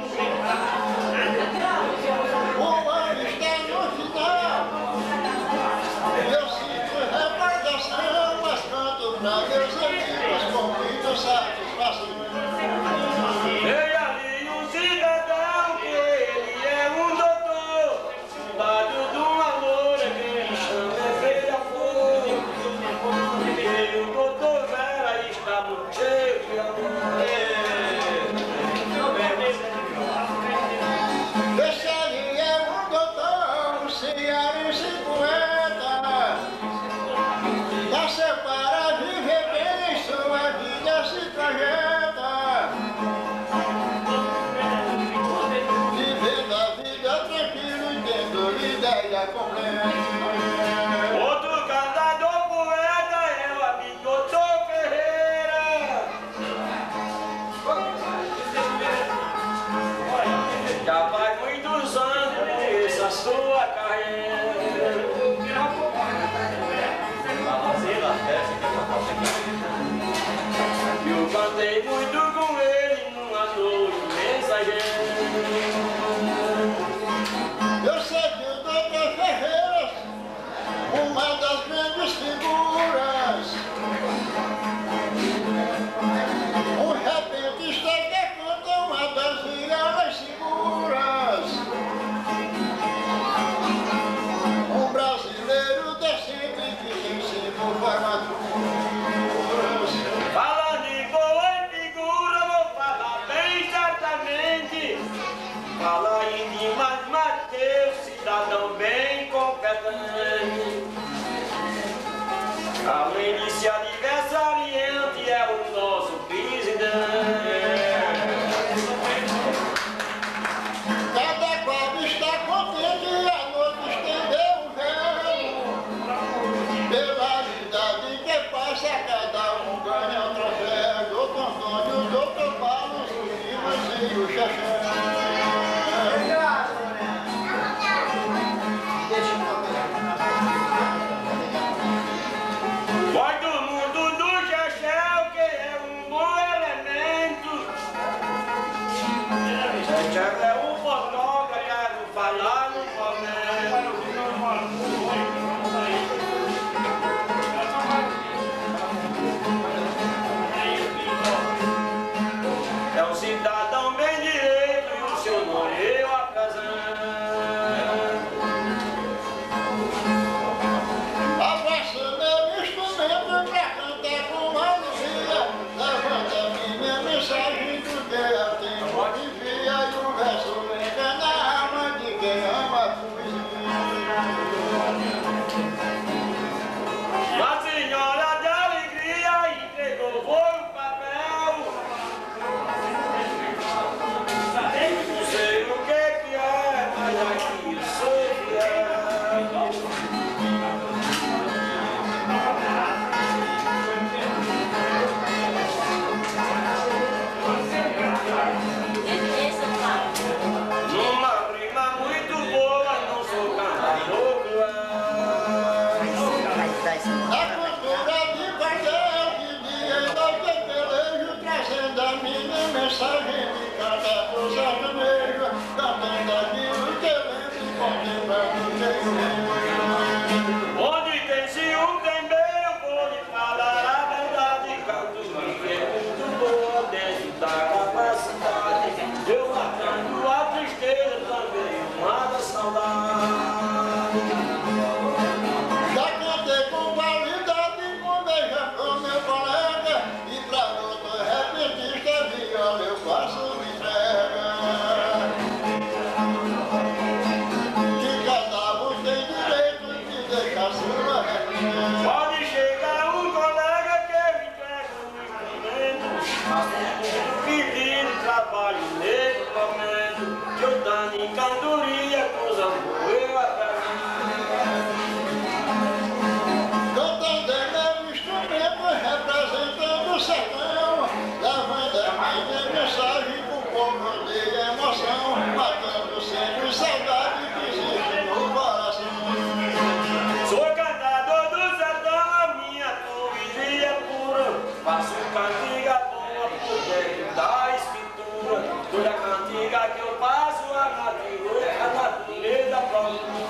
O ano está no final. Eu sinto recordação, mas canto pra meus amigos com muita satisfação. Veio ali um cidadão que ele é um doutor. Cidade do amor é quem chama beija-flor. E o doutor Vera está muito cheio de amor. Esse ali é um doutor, cearense poeta. Nasceu para viver bem, sua vida se trajeta. Vivendo a vida tranquilo e tendo ideia completa. Outro cantador poeta é o amigo doutor Ferreira. Já vai Vai do mundo do Chechel, que é um bom elemento. Chechel é um fotógrafo, quero falar no momento. É um cidadão bem direito e o seu nome eu apresento. Abraço meu instrumento pra cantar com alegria, levando a minha mensagem do que eu tenho de via, e o verso entra na alma de quem ama a poesia. Uma senhora de alegria entregou foi o papel. Não sei o que é, mas aqui eu sou fiel. Numa rima muito boa, não sou cantador cruel. A cultura de papel que dia da pelejo, trazendo a minha mensagem de cantar pro sertanejo, cantando aquilo que eu lembro e contemplando o que eu lembro. Onde tem ciúme tem bem, eu vou lhe falar a verdade. Canto que é muito boa dentro da capacidade. Eu matando a tristeza também, uma saudade. Já cantei com qualidade, com beija-flor meu colega, e pra outro repentista viola eu faço entrega. Que cada um tem direito de deixar sua réplica. Pode chegar um colega que eu entrego um instrumento, pedindo trabalho nesse momento, que eu dando em cantoria, com os amor eu apresento. Cantando é meu instrumento, representando o sertão, levando a minha mensagem pro povo de emoção, matando sempre saudade que existe no coração. Sou cantador do sertão, a minha poesia é pura. Faço cantiga boa por dentro da escritura. Toda cantiga que eu faço, a natureza própria.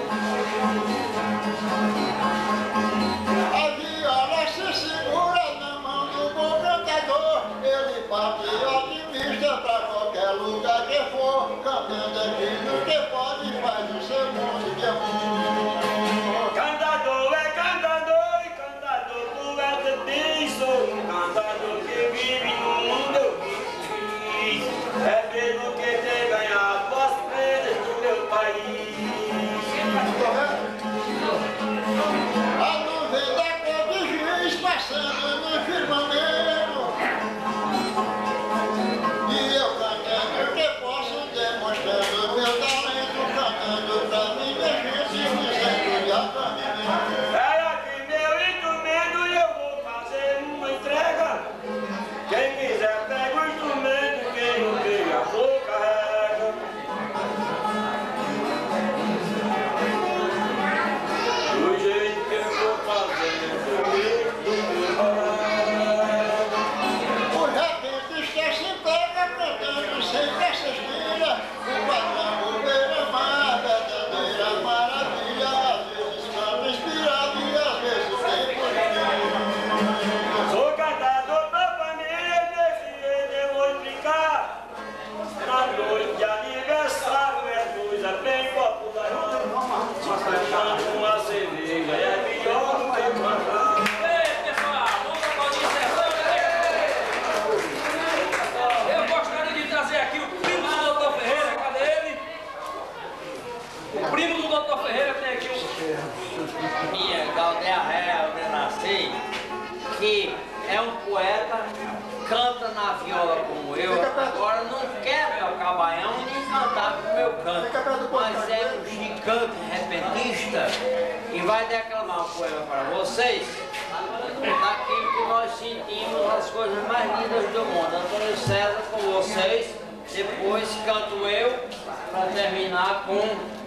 A viola se segura na mão do bom cantador, ele parte otimista pra qualquer lugar que for, cantando aquilo que pode, faz o seu mundo de amor. Cantador é cantador e cantador poeta diz. Sou um cantador que vive no mundo eu vivi. É pelo que tem ganhado as prendas do meu país. A nuvem da cor de giz passando no firmamento, e eu cantando que posso, demonstrando meu talento, cantando pra minha gente, dizendo de acampamento. É aqui meu instrumento e eu vou fazer uma entrega. Quem quiser pega o instrumento, quem não pega, vou carrega. Do jeito que eu vou fazendo, do jeito que eu vou. O repentista se pega cantando sempre essa esquina, o patrão beira-mar, verdadeira maravilha, às vezes canta inspirado e às vezes tem poder. Sou cantador da família, desse jeito eu vou explicar. Na noite de aniversário é coisa bem popular. Cantando uma cerveja é melhor do que cantar. Ei, pessoal, vamos aplaudir esse sertão. Eu gostaria de trazer aqui o primo do Dr. Ferreira, cadê ele? O primo do Dr. Ferreira tem aqui um... Minha Galdéa Real de Nasci, que é um poeta, canta na viola como eu, agora não quer tocar baião nem cantar como eu canto, mas é um gigante repentista e vai declamar um poema para vocês, daquilo que nós sentimos, as coisas mais lindas do mundo. Antônio César com vocês, depois canto eu, para terminar com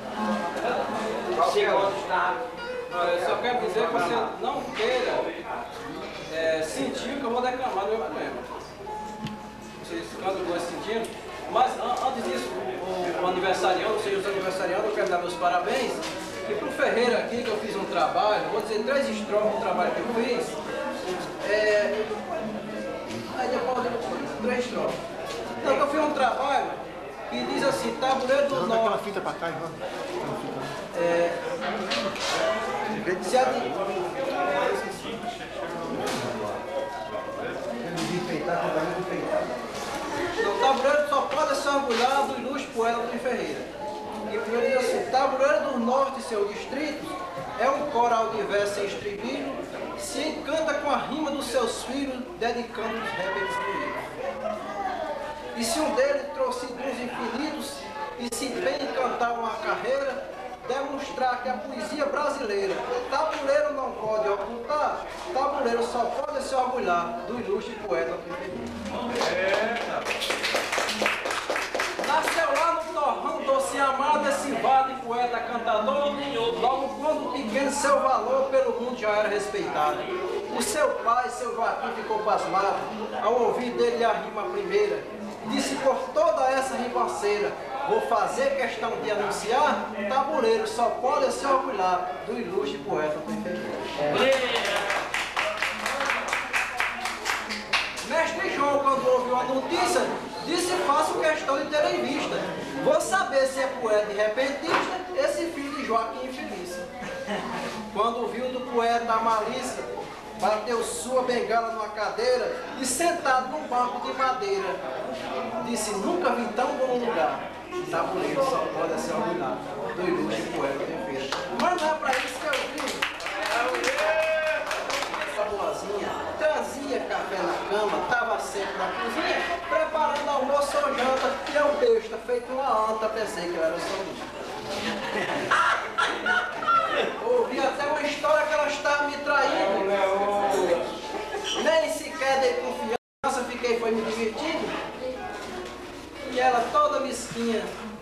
o segundo estado. Eu só quero dizer que você não queira sentir o que eu vou declamar no meu poema. Vocês cantam dois sentindo. Mas antes disso, o aniversariante, ou seja, os aniversariantes, eu quero dar meus parabéns. E para o Ferreira aqui, que eu fiz um trabalho, vou dizer 3 estrofes do trabalho que eu fiz. Aí depois 3 estrofes. Então, eu fiz um trabalho que diz assim, Tabuleiro do Norte. Aquela fita para cá, Ivan. Se a... O tabuleiro só pode se orgulhar do ilustre poeta de Ferreira. E primeiro diz assim, Tabuleiro do Norte e seus distritos é um coral de verso em estribilho, se encanta com a rima dos seus filhos, dedicando os rebeldes bonitos. E se um deles trouxe dos infinitos e se empenha em cantar uma carreira, demonstrar que a poesia brasileira, tabuleiro não pode ocultar, tabuleiro só pode se orgulhar do ilustre poeta Ferreira. Nasceu lá no torrão doce e amado esse vale poeta cantador, logo quando pequeno seu valor pelo mundo já era respeitado. O seu pai, seu Joaquim, ficou pasmado ao ouvir dele a rima primeira. Disse por toda essa ribanceira, vou fazer questão de anunciar, tabuleiro só pode se orgulhar do ilustre poeta Ferreira. Mestre João, quando ouviu a notícia, disse, faço questão de ter em vista. Vou saber se é poeta e repentista, esse filho de Joaquim infeliz. Quando viu do poeta a malícia, bateu sua bengala numa cadeira e sentado num banco de madeira, disse, nunca vi tão bom lugar. Tabuleiro só pode ser orgulhado do ilustre poeta Ferreira. Mas não é para isso que eu vim. Boazinha, trazia café na cama, estava sempre na cozinha, preparando almoço ou janta, e eu besta, feito uma anta, pensei que eu era só ouvi até uma história que ela estava me traindo. Nem sequer dei confiança, fiquei foi me divertindo. E ela toda mesquinha.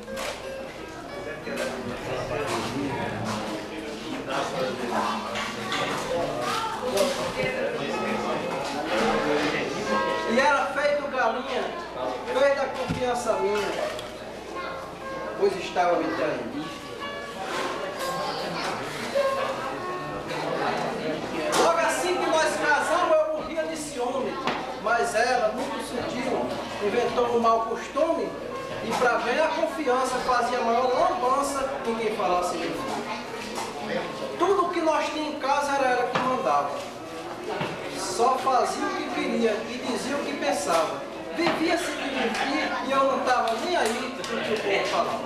E era feito galinha, fez da confiança minha, pois estava me traindo. Logo assim que nós casamos, eu morria de ciúme, mas ela, muito sutil, inventou um mau costume e para ganhar confiança fazia a maior lambança em quem falasse de mim. Tudo que nós tínhamos em casa era ela que mandava. Só fazia o que queria e dizia o que pensava. Vivia se divertir e eu não estava nem aí do que o povo falava.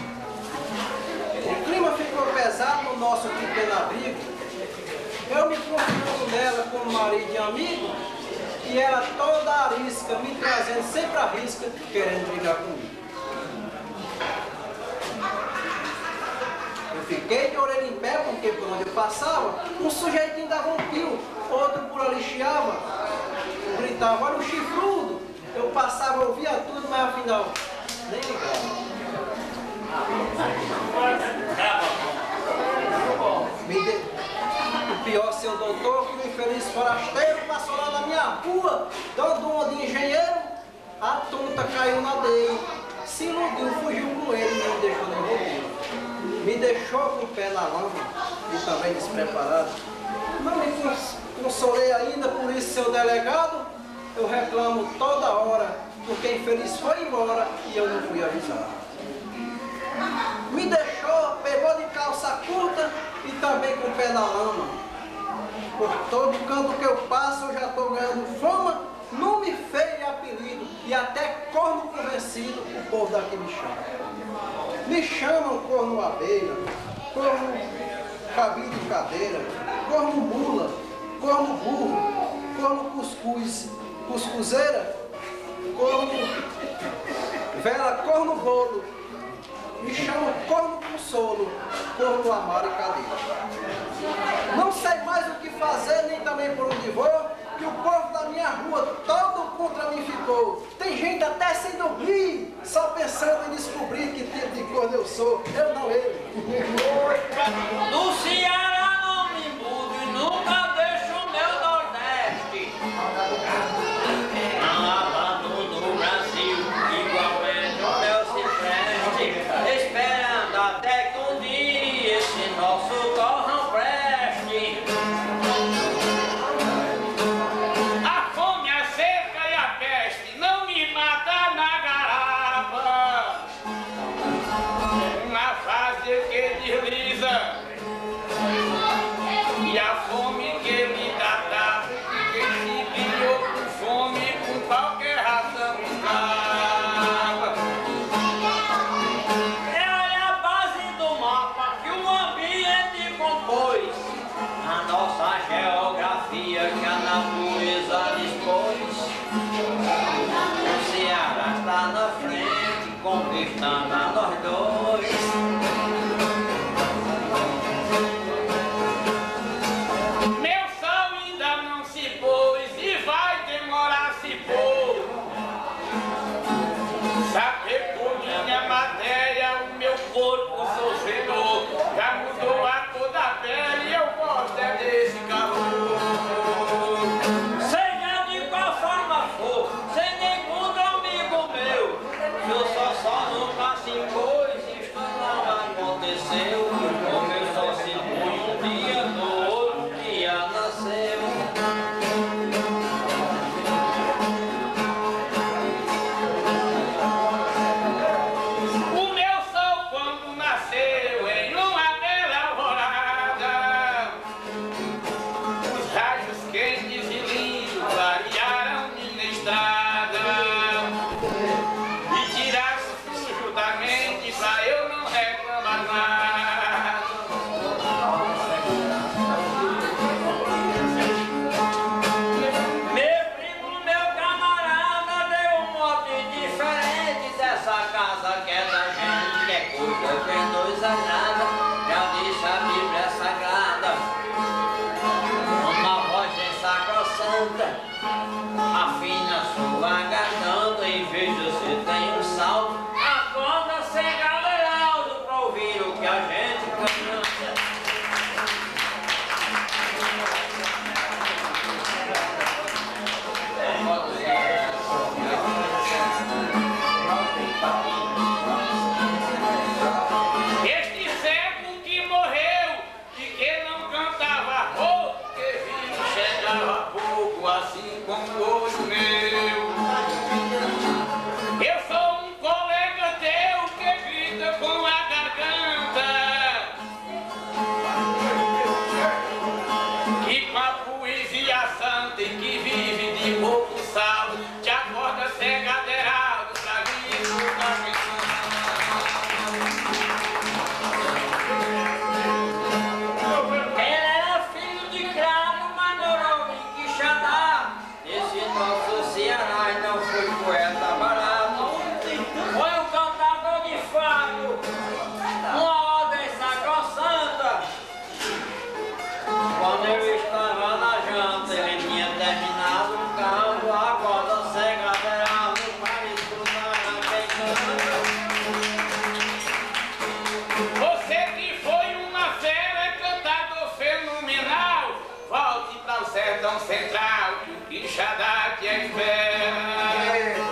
O clima ficou pesado no nosso pequeno abrigo. Eu me confiando nela como marido e amigo e ela toda arisca, me trazendo sempre a risca, querendo brigar comigo. Fiquei de orelha em pé, porque por onde eu passava, um sujeitinho dava um pio, outro por ali chiava, gritava, olha o chifrudo. Eu passava, ouvia tudo, mas afinal, nem ligava. O pior, seu doutor, que o infeliz forasteiro passou lá na minha rua, dando uma de engenheiro, a tonta caiu na dele, se iludiu, fugiu com ele e não deixou nem rodeio. Me deixou com o pé na lama e também despreparado. Não me consolei ainda, por isso, seu delegado, eu reclamo toda hora, porque infeliz foi embora e eu não fui avisado. Me deixou, pegou de calça curta e também com o pé na lama. Por todo canto que eu passo, eu já estou ganhando fama, nome feio e apelido, e até corno convencido, o povo daqui me chama. Me chamam corno abelha, corno cabide de cadeira, corno mula, corno burro, corno cuscuz, cuscuzeira, corno vela, corno bolo. Me chamam corno consolo, corno amaro e cadeira. Não sei mais o que fazer, nem também por onde vou, que o povo da minha rua todo contra mim ficou. Tem gente até sem dormir, só pensando em descobrir que tipo de corno eu sou. Eu não ele. No Ceará não me mudo e nunca deixo o meu Nordeste. Não abandono o Brasil, igualmente o meu se preste, esperando até que um dia esse nosso torrão preste. A fome, a seca e a peste não me mata na garapa. Na fase que desliza e a fome que me dá, quem se criou com fome com qualquer razão escapa. É a base do mapa que o ambiente compôs, a nossa geografia que a natureza dispôs. O Ceará está na frente, conquistando a nós dois. Meu sol ainda não se pôs e vai demorar a se pôr. Saber por minha matéria, o meu corpo sofredor já mudou a cor da pele e eu gosto é desse calor. Seja de qual forma for, sem nenhum amigo meu, que o só nunca se pôs, isto não aconteceu. O meu só se põe um dia, no outro dia nasceu. O meu sol quando nasceu em uma bela alvorada, os raios quentes e lindos variaram minha estrada e tiraram o sujo da mente pra eu não reclamar nada. Meu primo, meu camarada, deu um mote diferente dessa casa que é da gente, que é coisa que nos agrada. Já disse a Bíblia Sagrada, uma voz sacrossanta, afina sua garganta e veja se tem um salto. Acorda sem galeraldo pra ouvir o que a gente canta. Este cego que morreu e que não cantava rouco, que vivo chegava pouco, assim como o olho meu. Eu sou um colega teu que grita com a garganta e com a poesia santa e que vive de pouco sal, te acorda cegadeirado pra vir escutar canção. Ele era filho de Cravo, Manoroba e Quixadá. Esse nosso Ceará e não foi poeta barato, foi um cantador de fado, uma ordem sacrossanta. Quando eu estava na janta, ele tinha terminado o canto, a corda cegadeirada para escutar quem canta. Você que foi uma fera, cantador fenomenal, volte para o sertão central, que o Quixadá te espera.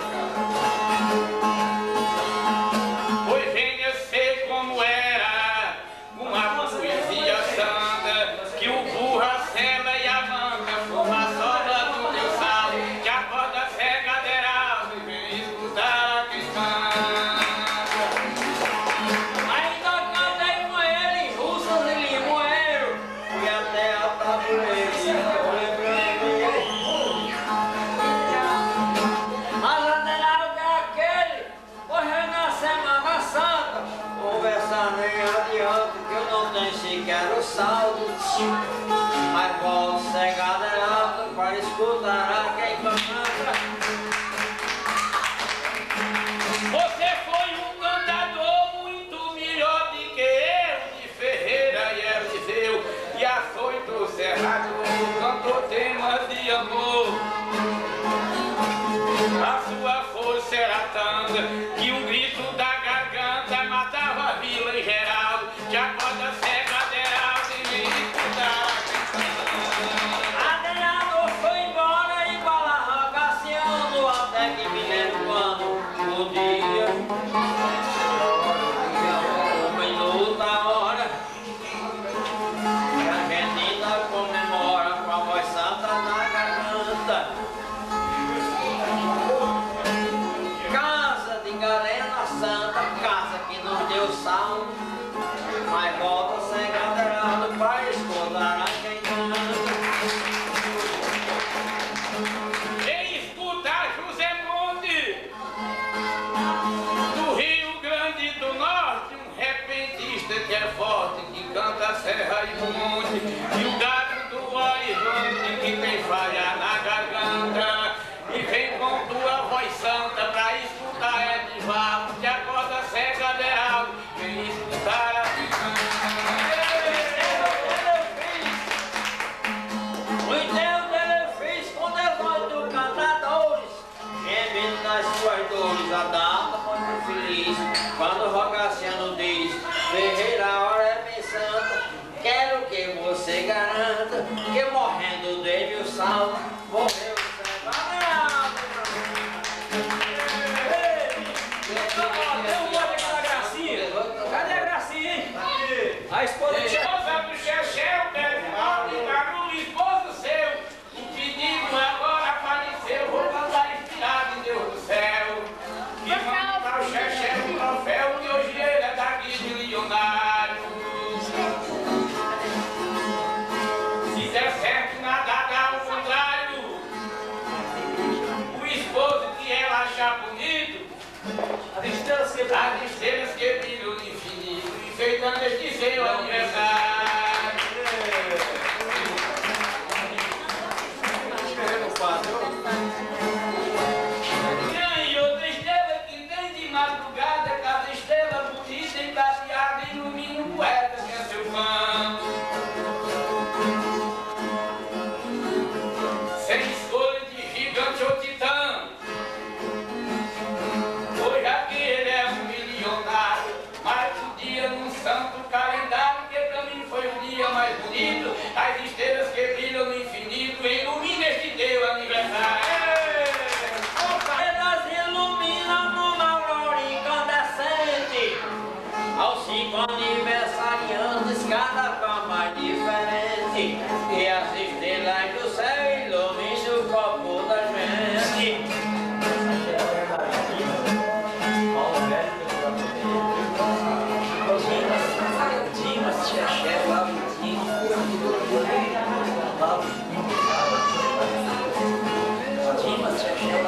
Pois venha ser como era, com a poesia santa, que o burro, a sela e a manca foram a sobra do teu sal, que a corda cegadeirada e vem escutar quem canta. Ainda cantei com ele em Russas e Limoeiro, fui até a tabuleira e tô lembrando. Mas a lateral é aquele, hoje na Semana Santa, conversar nem adianta que eu não tenho sequer o saldo. Mas volto cegadeirado para escutar a quem canta. Você foi um cantador muito melhor do que eu, de Ferreira e Eliseu, e açoito cerrado, cantou temas de amor. artista que é forte, que canta a serra e o monte, e o gato do horizonte que tem falha na garganta, e vem com tua voz santa pra escutar é de vago, que acorda cega de algo, vem escutar a O enterro dele fez com devoto do cantadores, gemendo nas suas dores, a data muito feliz. Quando Rogaciano diz, Ferreira, a hora é bem santa, quero que você garanta, que morrendo dele o salvo, morreu sem parar. Deu um gole aqui na Gracinha. Cadê a Gracinha, hein? A esposa do esposa do Chechel, o esposo seu, o pedido agora apareceu, vou cantar inspirado em Deus do céu. E vamos para o Chechel, o troféu, que hoje ele é daqui de Leonardo. Se der certo, nada dá ao contrário. O esposo que ela achar bonito, as estrelas que brilham no infinito, enfeitando este seu aniversário. E outra estrela que tem de madrugada, cada estrela bonita e prateada, ilumina o poeta que é seu fã. Sem escolha de gigante ou titã, hoje aquele é um milionário, mas podia num santo calendário, que pra mim foi o dia mais bonito, as estrelas que brilham no infinito, ilumina este teu aniversário. Elas iluminam numa aurora incandescente, aos 5 aniversariantes, cada qual mais diferente, e as estrelas do céu iluminam o copo da gente. Dimas, Chechel, Lauritinho, Dimas, Chechel,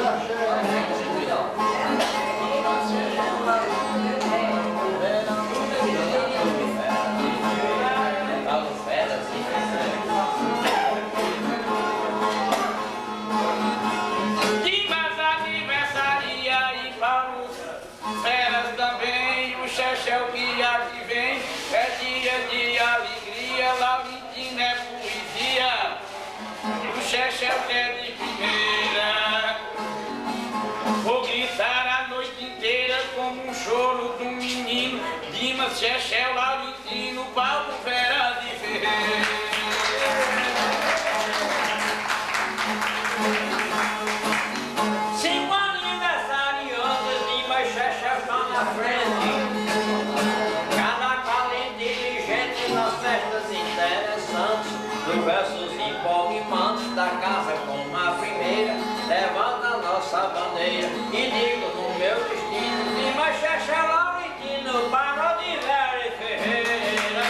Dimas aniversaria e Paulo Feras também, o Chechel que advém, é dia de alegria, Lauritinho é poesia, o Chechel que é de primeira. Vou gritar a noite inteira como um choro de um menino, Dimas, Chechel, Lauritinho, Paulo Feras de Ferreira. 5 aniversariantes, Dimas, Chechel estão na frente, cada qual inteligente nas festas interessantes, dos versos empolguemantes da casa como a primeira, levanta a nossa bandeira e digo no meu destino, Dimas, Chechel, Lauritinho, parou de Vera e Ferreira.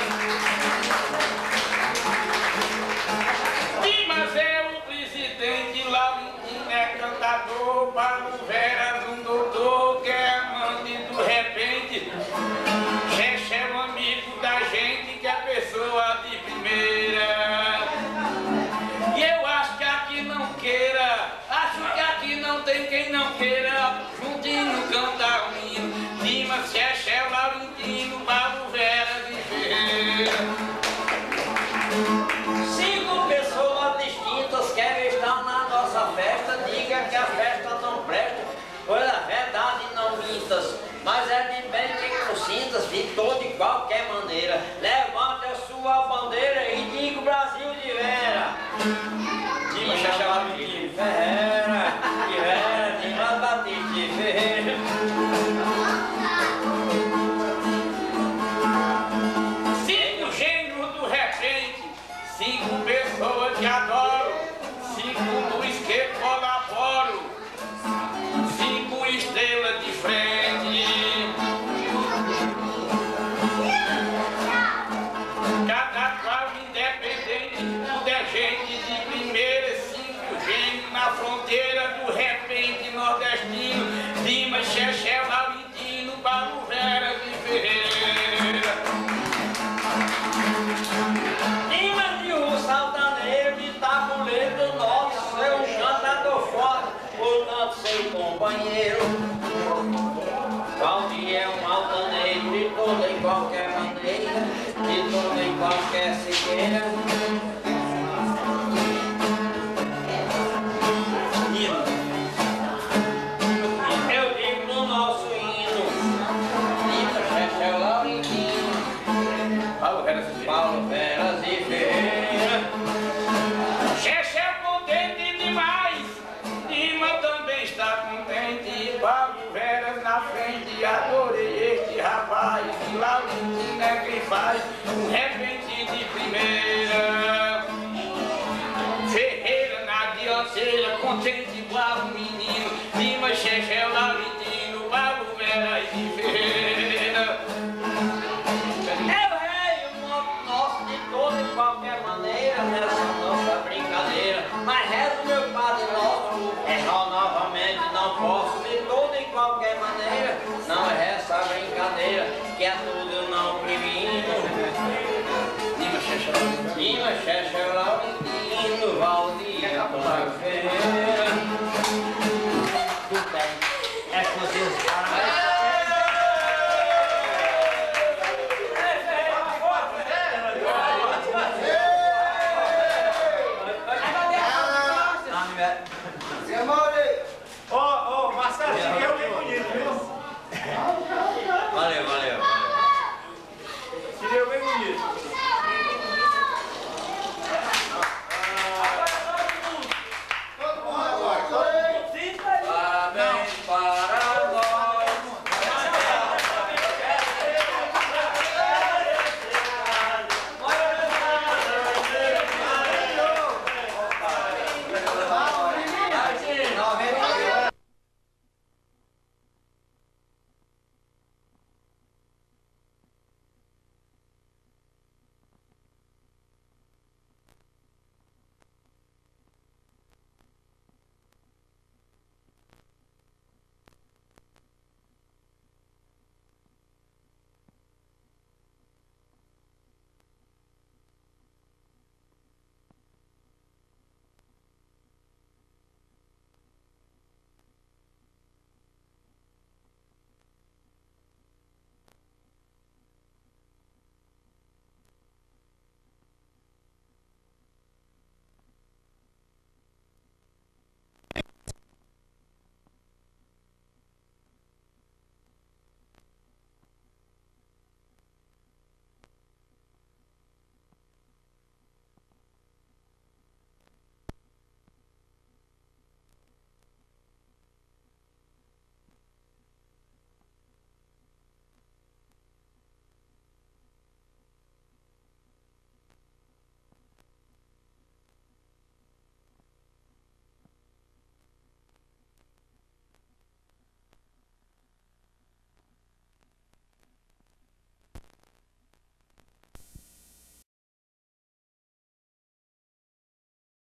Dimas é o presidente, Lauritinho é cantador, Paulo Veras um doutor que é amante do repente, Chechel é um amigo da gente que é a pessoa de primeira. E eu acho que aqui não queira, acho que aqui não tem quem não queira, juntinho cantar um hino, Dimas, Chechel, Lauritinho, Paulo Veras e Ferreira. 5 pessoas distintas querem estar na nossa festa, diga que a festa não presta, pois a verdade não mintas, mas é de bem que consintas de toda e qualquer maneira, levante a sua bandeira e diga o Brasil de Vera. Dimas, Chechel, Lauritinho, Ferreira, de Vera, Dimas, Batista de Ferreira. 5 gênios do repente, 5 pessoas que adoro, 5 luz que colaboro, 5 estrelas de frente. companheiro. Valdir é um altaneiro de toda e qualquer maneira, de toda e qualquer cegueira. Eu digo no nosso hino, Lima, Chechel, Laurentino, Paulo Veras e Ferreira. Chechel contente demais, Lima também está contente, Paulo Veras na frente, adorei este rapaz, e Laurentino é quem faz um repente de primeira. Ferreira na dianceira, contente igual um menino, Lima, Chechel, Laurentino, Paulo Veras e Ferreira. É o rei, o nome nosso de toda e qualquer maneira, nessa nossa brincadeira. Mas reza meu Padre Nosso, errar novamente não posso, de toda e qualquer maneira. Não é essa brincadeira, que é tudo não previno. Lima, Chechel, Laurentino, Valdir, Paulo Ferreira. Tudo bem, é fazer os caras. Ô, Marcelo, eu bem bonito, viu? Valeu. Tirei bem bonito.